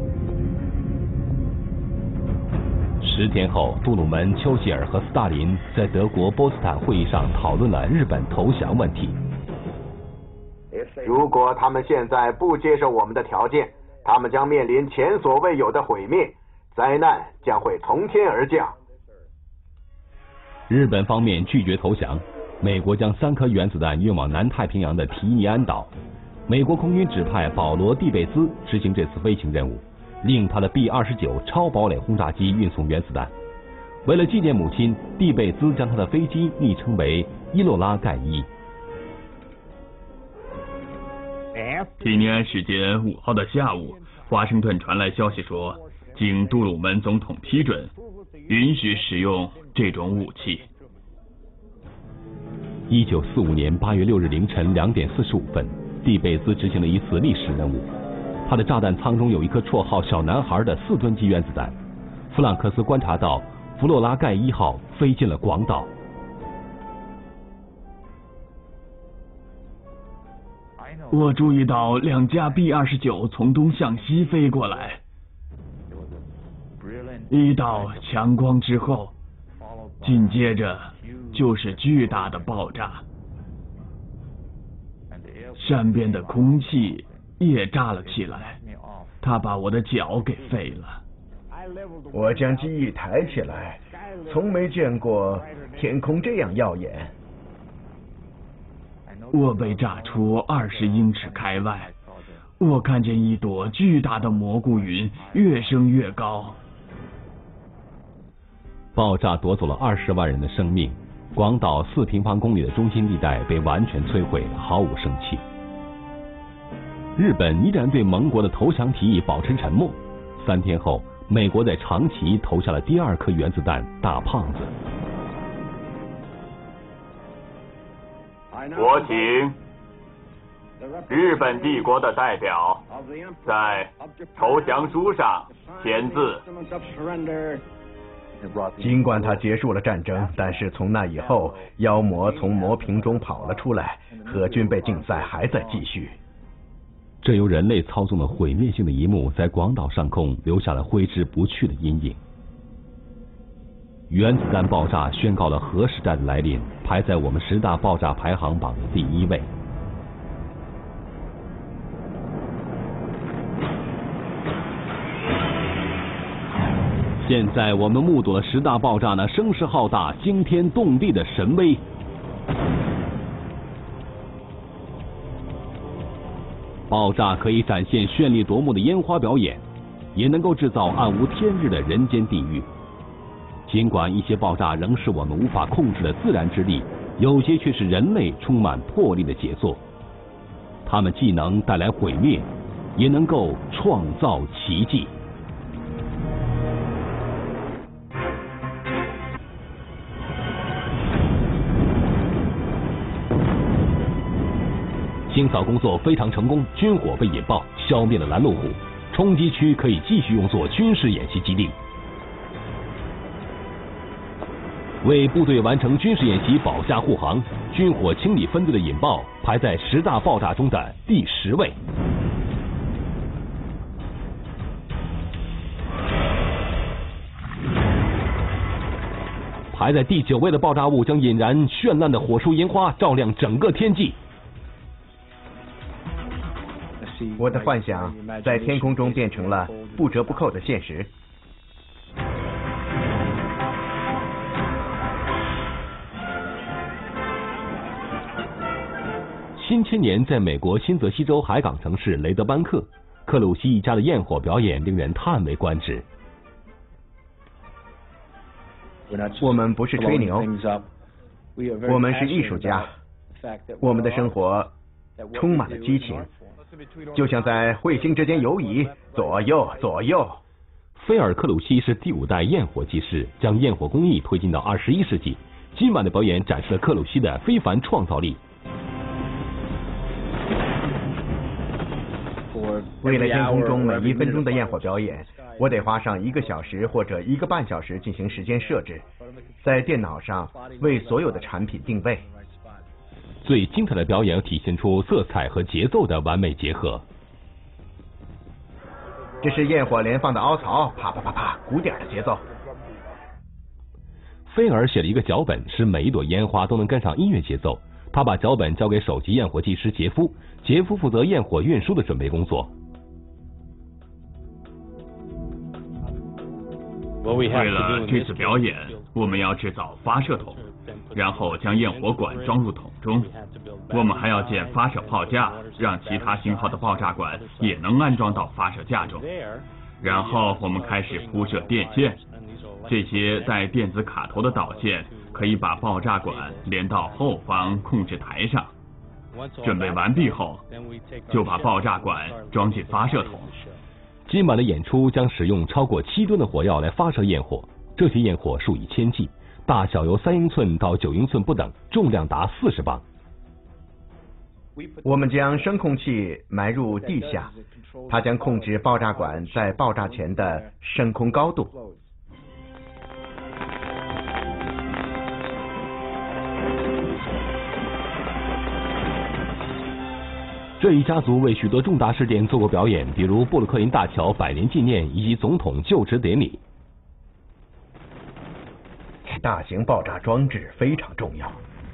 十天后，杜鲁门、丘吉尔和斯大林在德国波茨坦会议上讨论了日本投降问题。 如果他们现在不接受我们的条件，他们将面临前所未有的毁灭，灾难将会从天而降。 日本方面拒绝投降。美国将三颗原子弹运往南太平洋的提尼安岛，美国空军指派保罗·蒂贝兹执行这次飞行任务，令他的 B 二十九超堡垒轰炸机运送原子弹。为了纪念母亲，蒂贝兹将他的飞机昵称为伊洛拉盖伊。 提尼安时间五号的下午，华盛顿传来消息说，经杜鲁门总统批准，允许使用这种武器。 一九四五年八月六日凌晨两点四十五分，蒂贝兹执行了一次历史任务。他的炸弹舱中有一颗绰号“小男孩”的四吨级原子弹。弗朗克斯观察到弗洛拉盖一号飞进了广岛。 我注意到两架 B 二十九从东向西飞过来，一道强光之后，紧接着就是巨大的爆炸，山边的空气也炸了起来，它把我的脚给废了。 我将机翼抬起来，从没见过天空这样耀眼。 我被炸出二十英尺开外，我看见一朵巨大的蘑菇云越升越高。 爆炸夺走了二十万人的生命，广岛四平方公里的中心地带被完全摧毁，毫无生气。日本依然对盟国的投降提议保持沉默。三天后，美国在长崎投下了第二颗原子弹“大胖子”。 我请日本帝国的代表在投降书上签字。 尽管他结束了战争，但是从那以后，妖魔从魔瓶中跑了出来，核军备竞赛还在继续。 这由人类操纵的毁灭性的一幕，在广岛上空留下了挥之不去的阴影。原子弹爆炸宣告了核时代的来临，排在我们十大爆炸排行榜的第一位。 现在我们目睹了十大爆炸那声势浩大、惊天动地的神威。爆炸可以展现绚丽夺目的烟花表演，也能够制造暗无天日的人间地狱。尽管一些爆炸仍是我们无法控制的自然之力，有些却是人类充满魄力的杰作。它们既能带来毁灭，也能够创造奇迹。清扫工作非常成功，军火被引爆，消灭了拦路虎。冲击区可以继续用作军事演习基地。为部队完成军事演习保驾护航，军火清理分队的引爆排在十大爆炸中的第十位。排在第九位的爆炸物将引燃绚烂的火树银花，照亮整个天际。 我的幻想在天空中变成了不折不扣的现实。 新千年在美国新泽西州海港城市雷德班克，克鲁西一家的焰火表演令人叹为观止。 我们不是吹牛，我们是艺术家，我们的生活充满了激情，就像在彗星之间游移，左右左右。 菲尔克鲁西是第五代焰火技师，将焰火工艺推进到二十一世纪。今晚的表演展示了克鲁西的非凡创造力。 为了天空中每一分钟的焰火表演，我得花上一个小时或者一个半小时进行时间设置，在电脑上为所有的产品定位。 最精彩的表演体现出色彩和节奏的完美结合。 这是焰火连放的凹槽，啪啪啪啪，鼓点的节奏。 菲尔写了一个脚本，使每一朵烟花都能跟上音乐节奏。他把脚本交给首席焰火技师杰夫，杰夫负责焰火运输的准备工作。 为了这次表演，我们要制造发射筒，然后将焰火管装入桶中。我们还要建发射炮架，让其他型号的爆炸管也能安装到发射架中。然后我们开始铺设电线，这些带电子卡头的导线可以把爆炸管连到后方控制台上。准备完毕后，就把爆炸管装进发射筒。 今晚的演出将使用超过七吨的火药来发射焰火，这些焰火数以千计，大小由三英寸到九英寸不等，重量达四十磅。 我们将声控器埋入地下，它将控制爆炸管在爆炸前的升空高度。 这一家族为许多重大事件做过表演，比如布鲁克林大桥百年纪念以及总统就职典礼。 大型爆炸装置非常重要。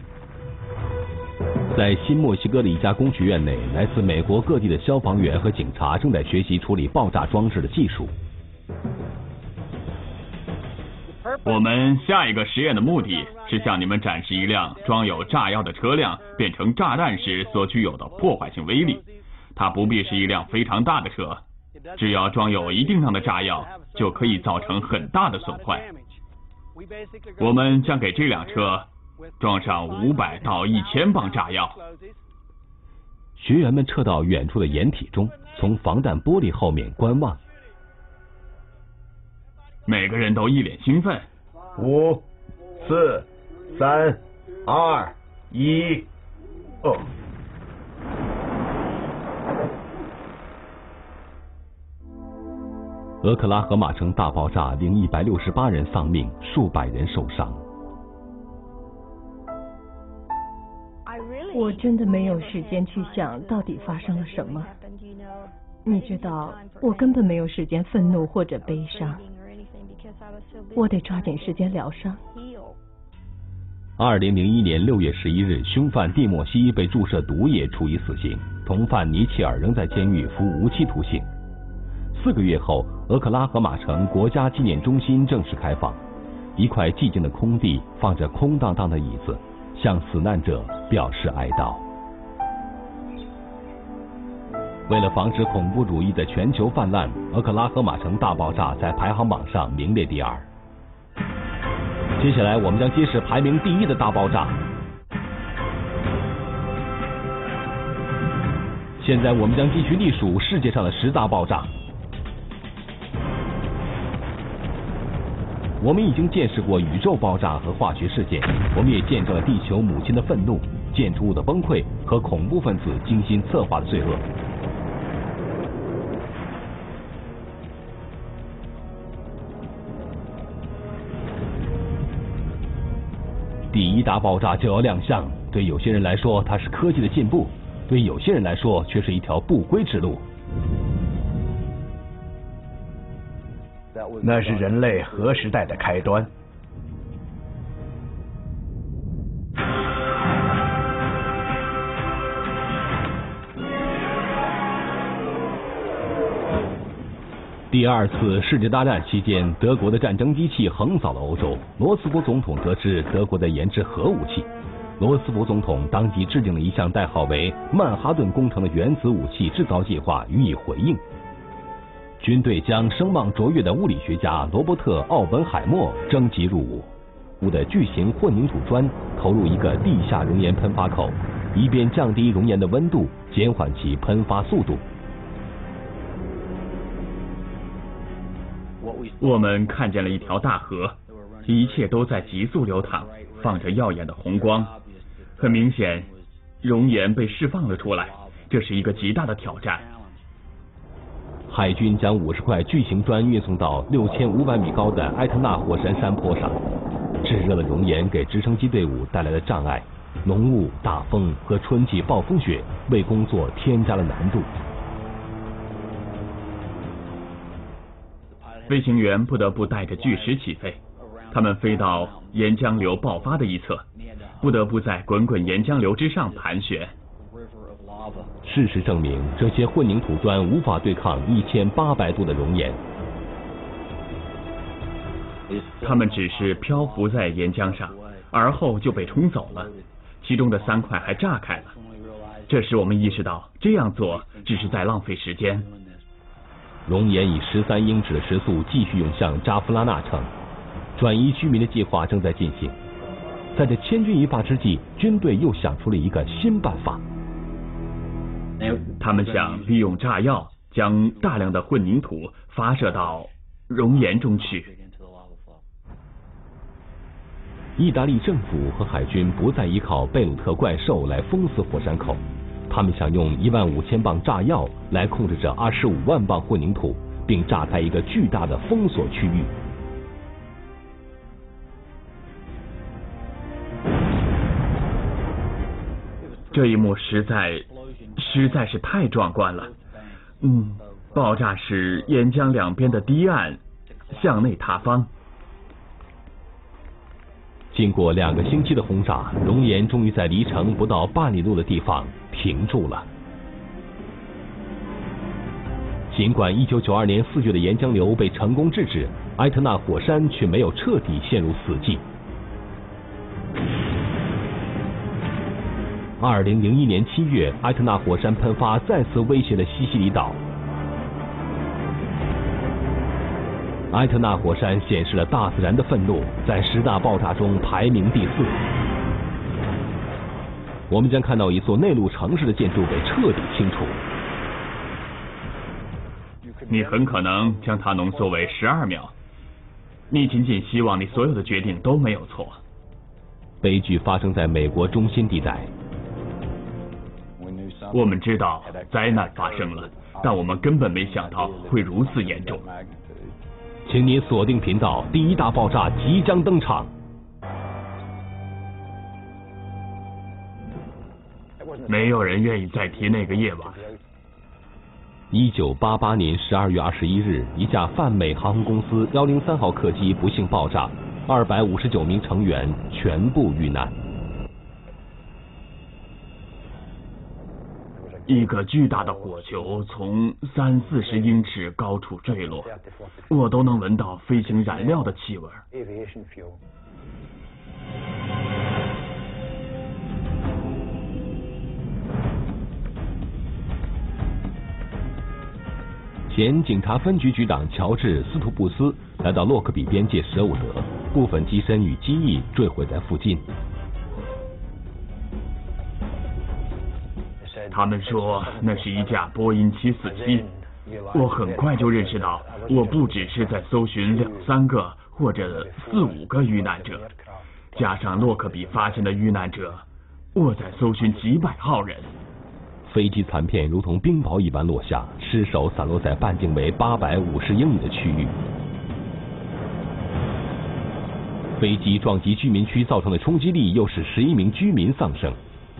在新墨西哥的一家工学院内，来自美国各地的消防员和警察正在学习处理爆炸装置的技术。 我们下一个实验的目的是向你们展示一辆装有炸药的车辆变成炸弹时所具有的破坏性威力。它不必是一辆非常大的车，只要装有一定量的炸药，就可以造成很大的损坏。我们将给这辆车装上五百到一千磅炸药。 学员们撤到远处的掩体中，从防弹玻璃后面观望。 每个人都一脸兴奋。 五、四、三、二、一，哦！ 俄克拉荷马城大爆炸令一百六十八人丧命，数百人受伤。 我真的没有时间去想到底发生了什么。你知道，我根本没有时间愤怒或者悲伤。我得抓紧时间疗伤。 二零零一年六月十一日，凶犯蒂莫西被注射毒液，处以死刑。同犯尼切尔仍在监狱服无期徒刑。 四个月后，俄克拉荷马城国家纪念中心正式开放。一块寂静的空地，放着空荡荡的椅子，向死难者表示哀悼。为了防止恐怖主义在全球泛滥，俄克拉荷马城大爆炸在排行榜上名列第二。接下来，我们将揭示排名第一的大爆炸。现在，我们将继续隶属世界上的十大爆炸。我们已经见识过宇宙爆炸和化学事件，我们也见证了地球母亲的愤怒、建筑物的崩溃和恐怖分子精心策划的罪恶。第一大爆炸就要亮相，对有些人来说它是科技的进步，对有些人来说却是一条不归之路。 那是人类核时代的开端。 第二次世界大战期间，德国的战争机器横扫了欧洲。罗斯福总统得知德国在研制核武器，罗斯福总统当即制定了一项代号为曼哈顿工程的原子武器制造计划予以回应。军队将声望卓越的物理学家罗伯特·奥本海默征集入伍，屋的巨型混凝土砖投入一个地下熔岩喷发口，以便降低熔岩的温度，减缓其喷发速度。 我们看见了一条大河，一切都在急速流淌，放着耀眼的红光。很明显，熔岩被释放了出来，这是一个极大的挑战。 海军将五十块巨型砖运送到六千五百米高的埃特纳火山山坡上。炙热的熔岩给直升机队伍带来了障碍，浓雾、大风和春季暴风雪为工作添加了难度。 飞行员不得不带着巨石起飞，他们飞到岩浆流爆发的一侧，不得不在滚滚岩浆流之上盘旋。 事实证明，这些混凝土砖无法对抗一千八百度的熔岩。 它们只是漂浮在岩浆上，而后就被冲走了，其中的三块还炸开了。这时我们意识到，这样做只是在浪费时间。 熔岩以十三英尺的时速继续涌向扎夫拉纳城，转移居民的计划正在进行。在这千钧一发之际，军队又想出了一个新办法。 他们想利用炸药将大量的混凝土发射到熔岩中去。 意大利政府和海军不再依靠贝鲁特怪兽来封死火山口，他们想用一万五千磅炸药来控制这二十五万磅混凝土，并炸开一个巨大的封锁区域。 这一幕实在实在是太壮观了。嗯，爆炸使岩浆两边的堤岸向内塌方。 经过两个星期的轰炸，熔岩终于在离城不到半里路的地方停住了。尽管一九九二年四月的岩浆流被成功制止，埃特纳火山却没有彻底陷入死寂。二零零一年七月，埃特纳火山喷发再次威胁了西西里岛。埃特纳火山显示了大自然的愤怒，在十大爆炸中排名第四。我们将看到一座内陆城市的建筑被彻底清除。 你很可能将它浓缩为十二秒。你仅仅希望你所有的决定都没有错。 悲剧发生在美国中心地带。 我们知道灾难发生了，但我们根本没想到会如此严重。 请您锁定频道，第一大爆炸即将登场。 没有人愿意再提那个夜晚。 一九八八年十二月二十一日，一架泛美航空公司幺零三号客机不幸爆炸，二百五十九名成员全部遇难。 一个巨大的火球从三四十英尺高处坠落，我都能闻到飞行燃料的气味。 前警察分局局长乔治·斯图布斯来到洛克比边界舍伍德，部分机身与机翼坠毁在附近。 他们说那是一架波音七四七，我很快就认识到，我不只是在搜寻两三个或者四五个遇难者，加上洛克比发现的遇难者，我在搜寻几百号人。 飞机残片如同冰雹一般落下，尸首散落在半径为八百五十英里的区域。飞机撞击居民区造成的冲击力又使十一名居民丧生。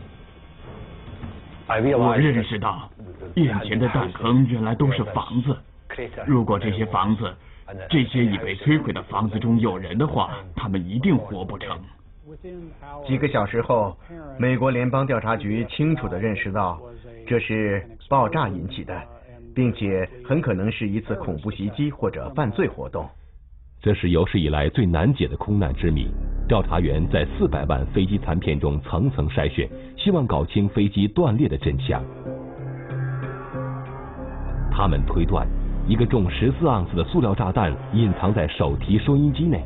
我认识到，眼前的弹坑原来都是房子。如果这些房子，这些已被摧毁的房子中有人的话，他们一定活不成。 几个小时后，美国联邦调查局清楚地认识到，这是爆炸引起的，并且很可能是一次恐怖袭击或者犯罪活动。 这是有史以来最难解的空难之谜。调查员在四百万飞机残片中层层筛选，希望搞清飞机断裂的真相。他们推断，一个重十四盎司的塑料炸弹隐藏在手提收音机内。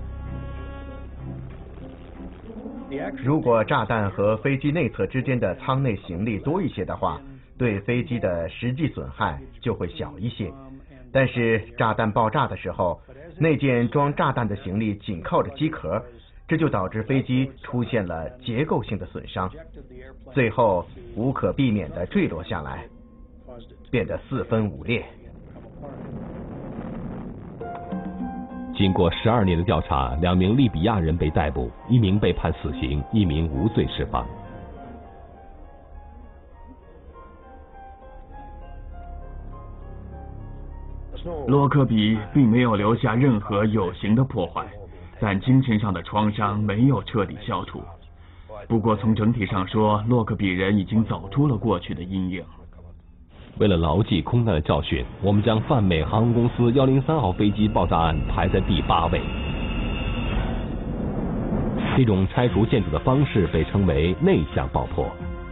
如果炸弹和飞机内侧之间的舱内行李多一些的话，对飞机的实际损害就会小一些。但是炸弹爆炸的时候，那件装炸弹的行李紧靠着机壳，这就导致飞机出现了结构性的损伤，最后无可避免地坠落下来，变得四分五裂。 经过十二年的调查，两名利比亚人被逮捕，一名被判死刑，一名无罪释放。 洛克比并没有留下任何有形的破坏，但精神上的创伤没有彻底消除。不过从整体上说，洛克比人已经走出了过去的阴影。 为了牢记空难的教训，我们将泛美航空公司一零三号飞机爆炸案排在第八位。这种拆除建筑的方式被称为内向爆破。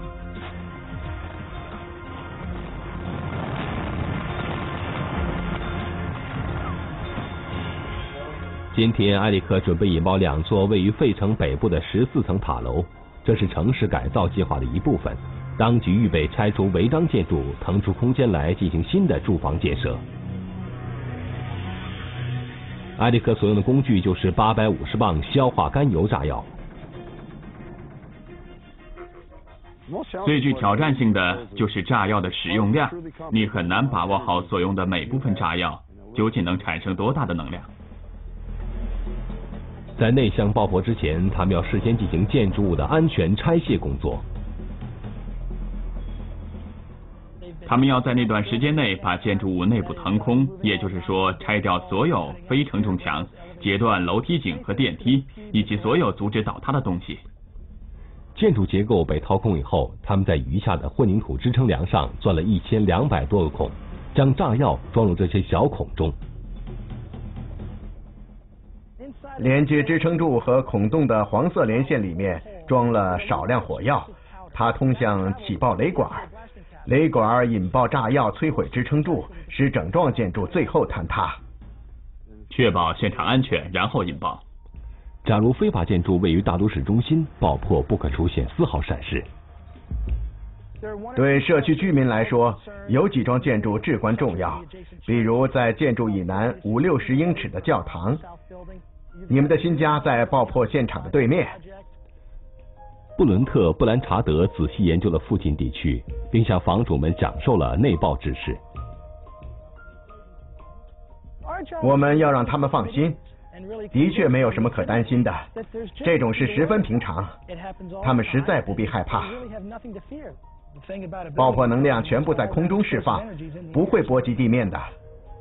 今天，埃里克准备引爆两座位于费城北部的十四层塔楼，这是城市改造计划的一部分。当局预备拆除违章建筑，腾出空间来进行新的住房建设。埃里克所用的工具就是八百五十磅硝化甘油炸药。 最具挑战性的就是炸药的使用量，你很难把握好所用的每部分炸药究竟能产生多大的能量。 在内向爆破之前，他们要事先进行建筑物的安全拆卸工作。 他们要在那段时间内把建筑物内部腾空，也就是说拆掉所有非承重墙，截断楼梯井和电梯，以及所有阻止倒塌的东西。 建筑结构被掏空以后，他们在余下的混凝土支撑梁上钻了一千两百多个孔，将炸药装入这些小孔中。 连接支撑柱和孔洞的黄色连线里面装了少量火药，它通向起爆雷管，雷管引爆炸药，摧毁支撑柱，使整幢建筑最后坍塌。 确保现场安全，然后引爆。 假如非法建筑位于大都市中心，爆破不可出现丝毫闪失。 对社区居民来说，有几幢建筑至关重要，比如在建筑以南五六十英尺的教堂。你们的新家在爆破现场的对面。 布伦特·布兰查德仔细研究了附近地区，并向房主们讲授了内爆指示。 我们要让他们放心，的确没有什么可担心的，这种事十分平常，他们实在不必害怕。爆破能量全部在空中释放，不会波及地面的。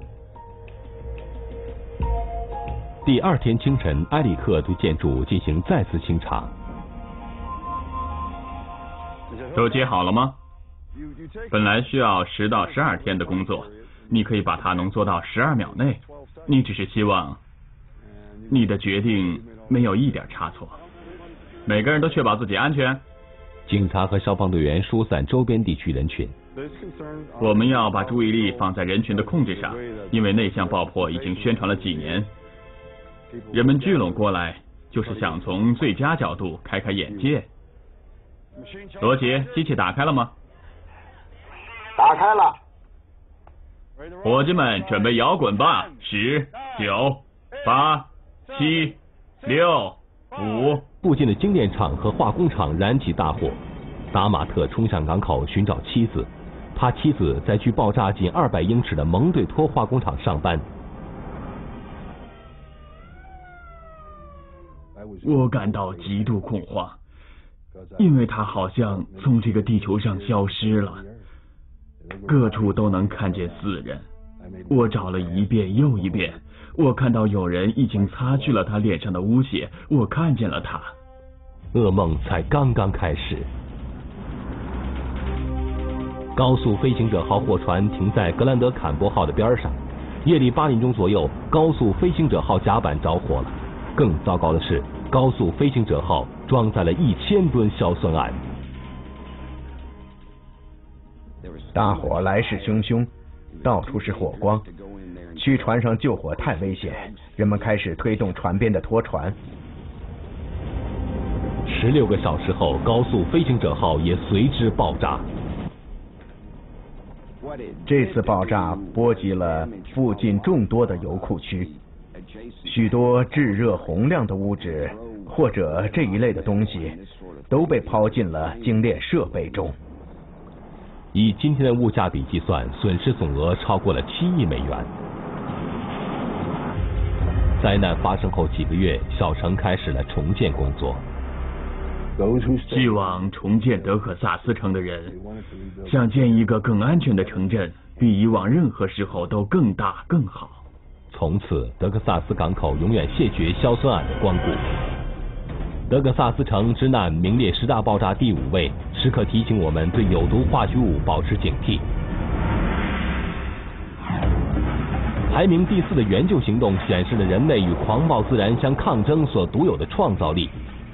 第二天清晨，埃里克对建筑进行再次清查。 都接好了吗？ 本来需要十到十二天的工作，你可以把它浓缩到十二秒内。你只是希望你的决定没有一点差错。每个人都确保自己安全。 警察和消防队员疏散周边地区人群。 我们要把注意力放在人群的控制上，因为那项爆破已经宣传了几年。人们聚拢过来，就是想从最佳角度开开眼界。罗杰，机器打开了吗？ 打开了。 伙计们，准备摇滚吧！十、九、八、七、六、五。 附近的精炼厂和化工厂燃起大火。达马特冲向港口寻找妻子，他妻子在距爆炸仅二百英尺的蒙对托化工厂上班。 我感到极度恐慌，因为他好像从这个地球上消失了，各处都能看见死人。我找了一遍又一遍，我看到有人已经擦去了他脸上的污血，我看见了他。 噩梦才刚刚开始。高速飞行者号货船停在格兰德坎波号的边上，夜里八点钟左右，高速飞行者号甲板着火了。更糟糕的是，高速飞行者号装载了一千吨硝酸铵。 大火来势汹汹，到处是火光。去船上救火太危险，人们开始推动船边的拖船。 十六个小时后，高速飞行者号也随之爆炸。 这次爆炸波及了附近众多的油库区，许多炙热洪亮的物质或者这一类的东西都被抛进了精炼设备中。 以今天的物价比计算，损失总额超过了七亿美元。灾难发生后几个月，小城开始了重建工作。 希望重建德克萨斯城的人想建一个更安全的城镇，比以往任何时候都更大更好。 从此，德克萨斯港口永远谢绝硝酸铵的光顾。德克萨斯城之难名列十大爆炸第五位，时刻提醒我们对有毒化学物保持警惕。排名第四的援救行动显示了人类与狂暴自然相抗争所独有的创造力。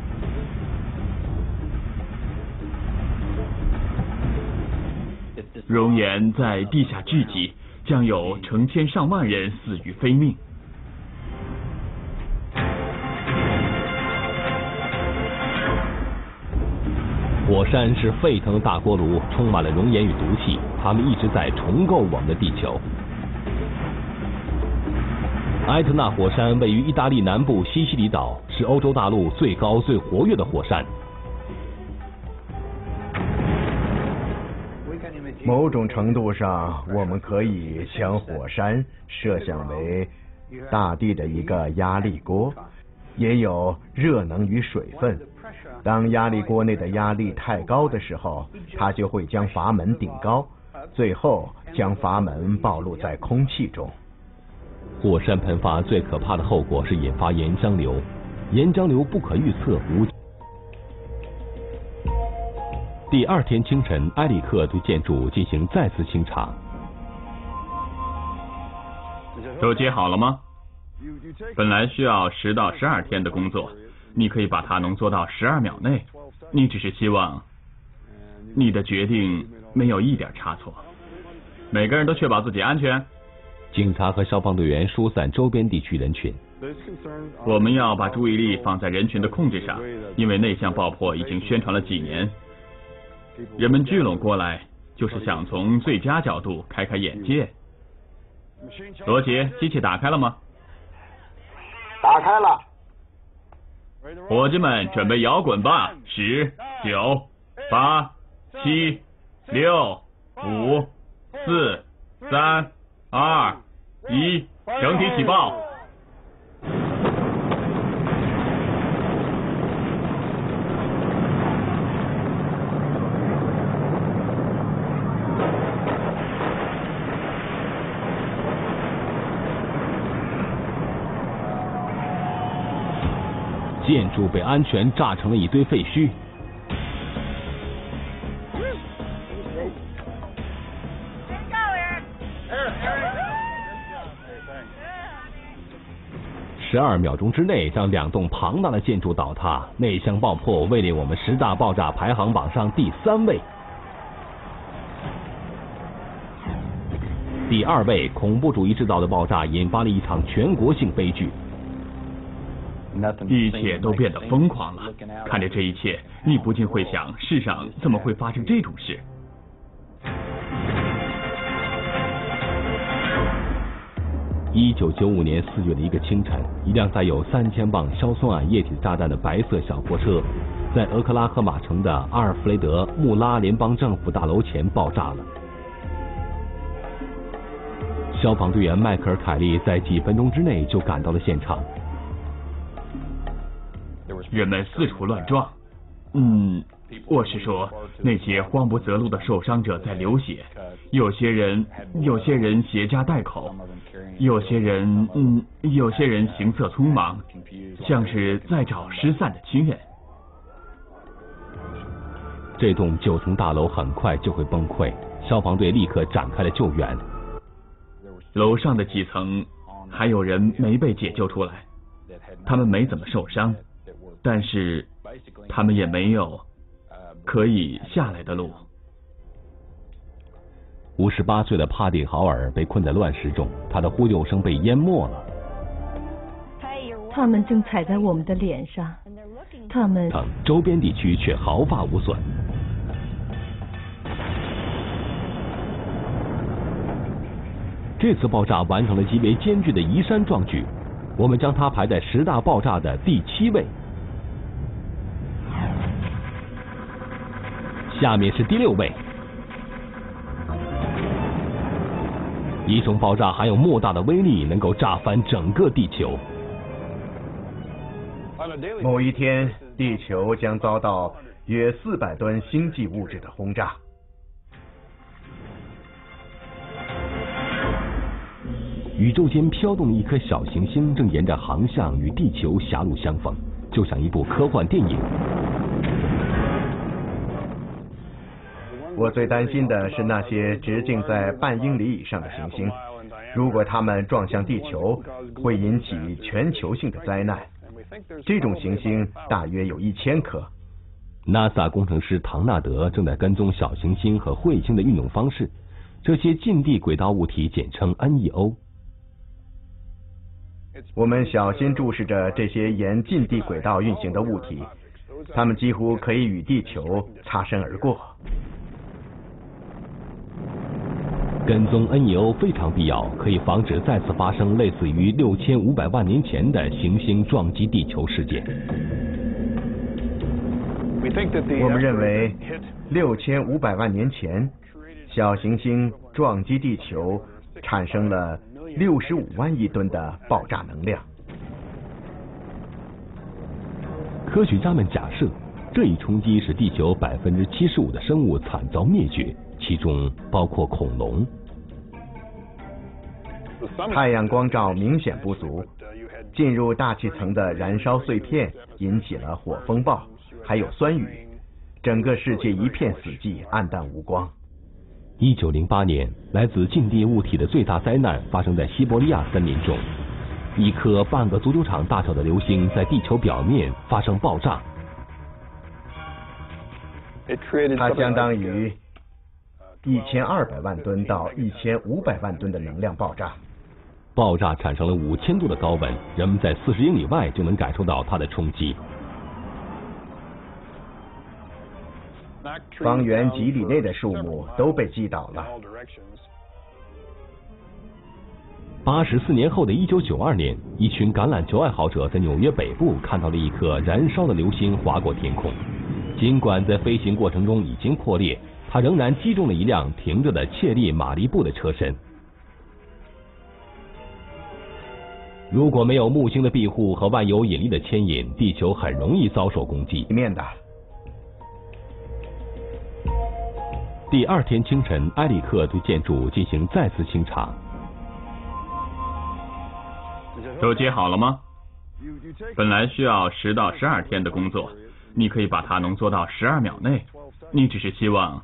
熔岩在地下聚集，将有成千上万人死于非命。 火山是沸腾的大锅炉，充满了熔岩与毒气，它们一直在重构我们的地球。埃特纳火山位于意大利南部西西里岛，是欧洲大陆最高最活跃的火山。 某种程度上，我们可以将火山设想为大地的一个压力锅，也有热能与水分。当压力锅内的压力太高的时候，它就会将阀门顶高，最后将阀门暴露在空气中。 火山喷发最可怕的后果是引发岩浆流，岩浆流不可预测无。第二天清晨，埃里克对建筑进行再次清查。 都接好了吗？本来需要十到十二天的工作，你可以把它浓缩到十二秒内。你只是希望你的决定没有一点差错。每个人都确保自己安全。 警察和消防队员疏散周边地区人群。 我们要把注意力放在人群的控制上，因为那项爆破已经宣传了几年。人们聚拢过来，就是想从最佳角度开开眼界。罗杰，机器打开了吗？ 打开了。 伙计们，准备摇滚吧！十、九、八、七、六、五、四、三、二、一，整体起爆！ 建筑被安全炸成了一堆废墟。 十二秒钟之内让两栋庞大的建筑倒塌，内箱爆破位列我们十大爆炸排行榜上第三位。第二位，恐怖主义制造的爆炸引发了一场全国性悲剧。 一切都变得疯狂了。看着这一切，你不禁会想，世上怎么会发生这种事？ 一九九五年四月的一个清晨，一辆载有三千磅硝酸铵液体炸弹的白色小货车，在俄克拉荷马城的阿尔弗雷德·穆拉联邦政府大楼前爆炸了。消防队员迈克尔·凯利在几分钟之内就赶到了现场。 人们四处乱撞，嗯，我是说，那些慌不择路的受伤者在流血，有些人，有些人携家带口，有些人，嗯，有些人行色匆忙，像是在找失散的亲人。 这栋九层大楼很快就会崩溃，消防队立刻展开了救援。 楼上的几层还有人没被解救出来，他们没怎么受伤，但是他们也没有可以下来的路。 五十八岁的帕蒂豪尔被困在乱石中，他的呼救声被淹没了。 他们正踩在我们的脸上，他们周边地区却毫发无损。这次爆炸完成了极为艰巨的移山壮举，我们将它排在十大爆炸的第七位。下面是第六位。一种爆炸含有莫大的威力，能够炸翻整个地球。 某一天，地球将遭到约四百吨星际物质的轰炸。 宇宙间飘动的一颗小行星正沿着航向与地球狭路相逢，就像一部科幻电影。 我最担心的是那些直径在半英里以上的行星，如果它们撞向地球，会引起全球性的灾难。这种行星大约有一千颗。 NASA 工程师唐纳德正在跟踪小行星和彗星的运动方式，这些近地轨道物体简称 N E O。 我们小心注视着这些沿近地轨道运行的物体，它们几乎可以与地球擦身而过。 跟踪 N E O 非常必要，可以防止再次发生类似于六千五百万年前的行星撞击地球事件。 我们认为，六千五百万年前，小行星撞击地球，产生了六十五万亿吨的爆炸能量。 科学家们假设，这一冲击使地球百分之七十五的生物惨遭灭绝，其中包括恐龙。 太阳光照明显不足，进入大气层的燃烧碎片引起了火风暴，还有酸雨，整个世界一片死寂，暗淡无光。 一九零八年，来自近地物体的最大灾难发生在西伯利亚森林中，一颗半个足球场大小的流星在地球表面发生爆炸。 它相当于一千二百万吨到一千五百万吨的能量爆炸。 爆炸产生了五千度的高温，人们在四十英里外就能感受到它的冲击。 方圆几里内的树木都被击倒了。 八十四年后的一九九二年，一群橄榄球爱好者在纽约北部看到了一颗燃烧的流星划过天空，尽管在飞行过程中已经破裂，它仍然击中了一辆停着的切利马利布的车身。如果没有木星的庇护和万有引力的牵引，地球很容易遭受攻击。 面的。 第二天清晨，埃里克对建筑进行再次清查。 都接好了吗？本来需要十到十二天的工作，你可以把它浓缩到十二秒内。你只是希望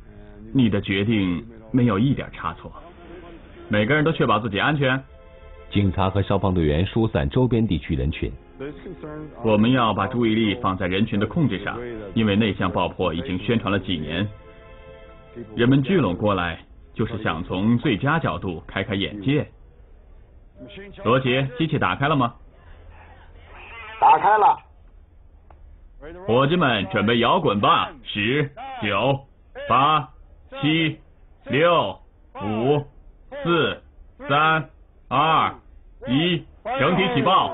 你的决定没有一点差错。每个人都确保自己安全。 警察和消防队员疏散周边地区人群。 我们要把注意力放在人群的控制上，因为内向爆破已经宣传了几年，人们聚拢过来就是想从最佳角度开开眼界。罗杰，机器打开了吗？ 打开了。 伙计们，准备摇滚吧！十、九、八、七、六、五、四、三、二、一，整体起爆！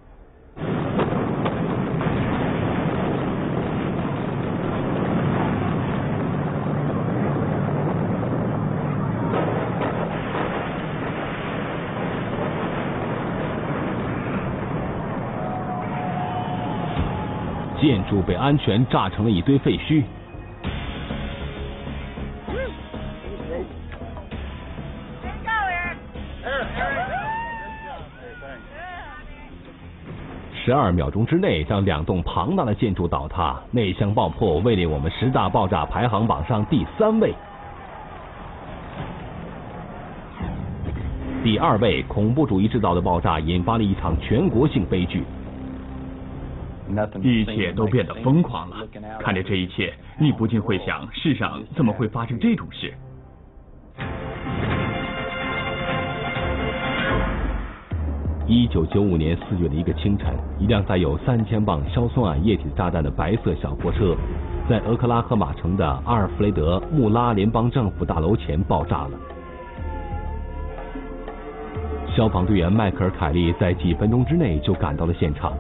建筑被安全炸成了一堆废墟。十二秒钟之内，让两栋庞大的建筑倒塌，内向爆破位列我们十大爆炸排行榜上第三位。第二位，恐怖主义制造的爆炸引发了一场全国性悲剧。 一切都变得疯狂了。看着这一切，你不禁会想，世上怎么会发生这种事？ 一九九五年四月的一个清晨，一辆载有三千磅硝酸铵液体炸弹的白色小货车，在俄克拉荷马城的阿尔弗雷德·穆拉联邦政府大楼前爆炸了。消防队员迈克尔·凯利在几分钟之内就赶到了现场。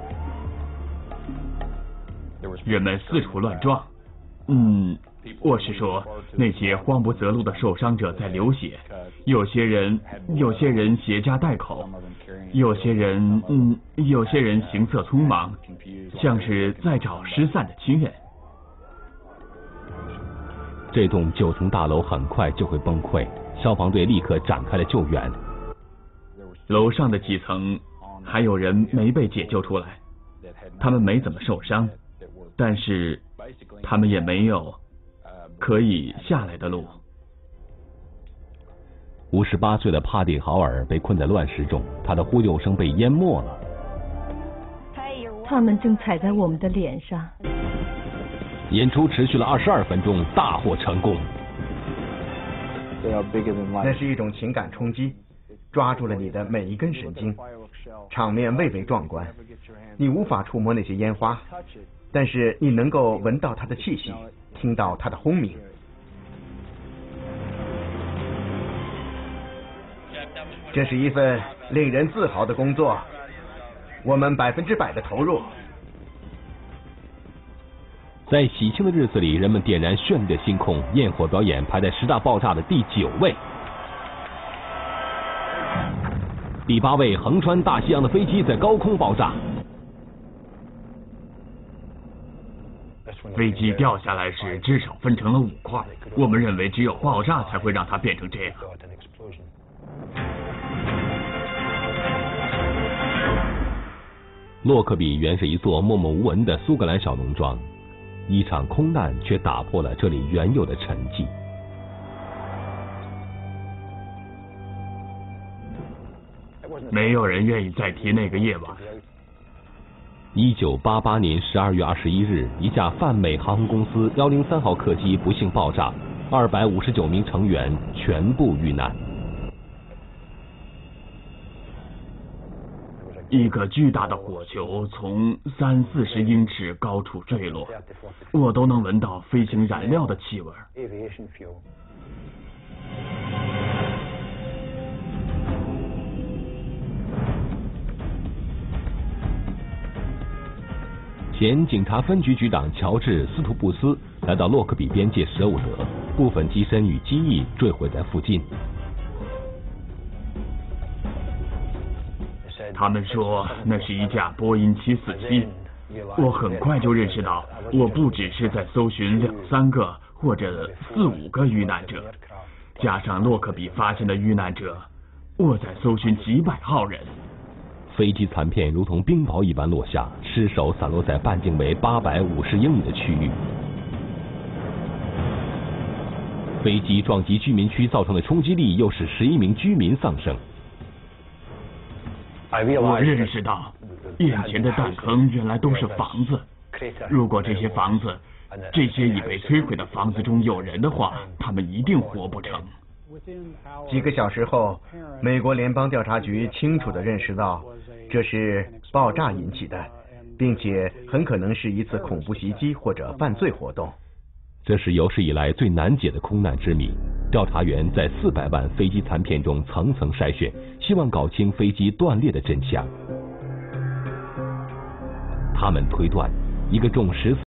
人们四处乱撞，嗯，我是说，那些慌不择路的受伤者在流血，有些人，有些人携家带口，有些人，嗯，有些人行色匆忙，像是在找失散的亲人。 这栋九层大楼很快就会崩溃，消防队立刻展开了救援。 楼上的几层还有人没被解救出来，他们没怎么受伤。但是他们也没有可以下来的路。 五十八岁的帕蒂·豪尔被困在乱石中，他的呼救声被淹没了。 他们正踩在我们的脸上。 演出持续了二十二分钟，大获成功。 那是一种情感冲击，抓住了你的每一根神经。场面蔚为壮观，你无法触摸那些烟花。但是你能够闻到它的气息，听到它的轰鸣。这是一份令人自豪的工作，我们百分之百的投入。 在喜庆的日子里，人们点燃绚丽的星空，焰火表演排在十大爆炸的第九位。第八位，横穿大西洋的飞机在高空爆炸。 飞机掉下来时至少分成了五块，我们认为只有爆炸才会让它变成这样。 洛克比原是一座默默无闻的苏格兰小农庄，一场空难却打破了这里原有的沉寂。 没有人愿意再提那个夜晚。 一九八八年十二月二十一日，一架泛美航空公司一零三号客机不幸爆炸，二百五十九名成员全部遇难。 一个巨大的火球从三四十英尺高处坠落，我都能闻到飞行燃料的气味。 前警察分局局长乔治·斯图布斯来到洛克比边界舍伍德，部分机身与机翼坠毁在附近。 他们说那是一架波音七四七，我很快就认识到，我不只是在搜寻两三个或者四五个遇难者，加上洛克比发现的遇难者，我在搜寻几百号人。 飞机残片如同冰雹一般落下，尸首散落在半径为八百五十英里的区域。飞机撞击居民区造成的冲击力又使十一名居民丧生。 我认识到，眼前的弹坑原来都是房子。如果这些房子，这些已被摧毁的房子中有人的话，他们一定活不成。 几个小时后，美国联邦调查局清楚地认识到，这是爆炸引起的，并且很可能是一次恐怖袭击或者犯罪活动。 这是有史以来最难解的空难之谜。调查员在四百万飞机残片中层层筛选，希望搞清飞机断裂的真相。他们推断，一个重十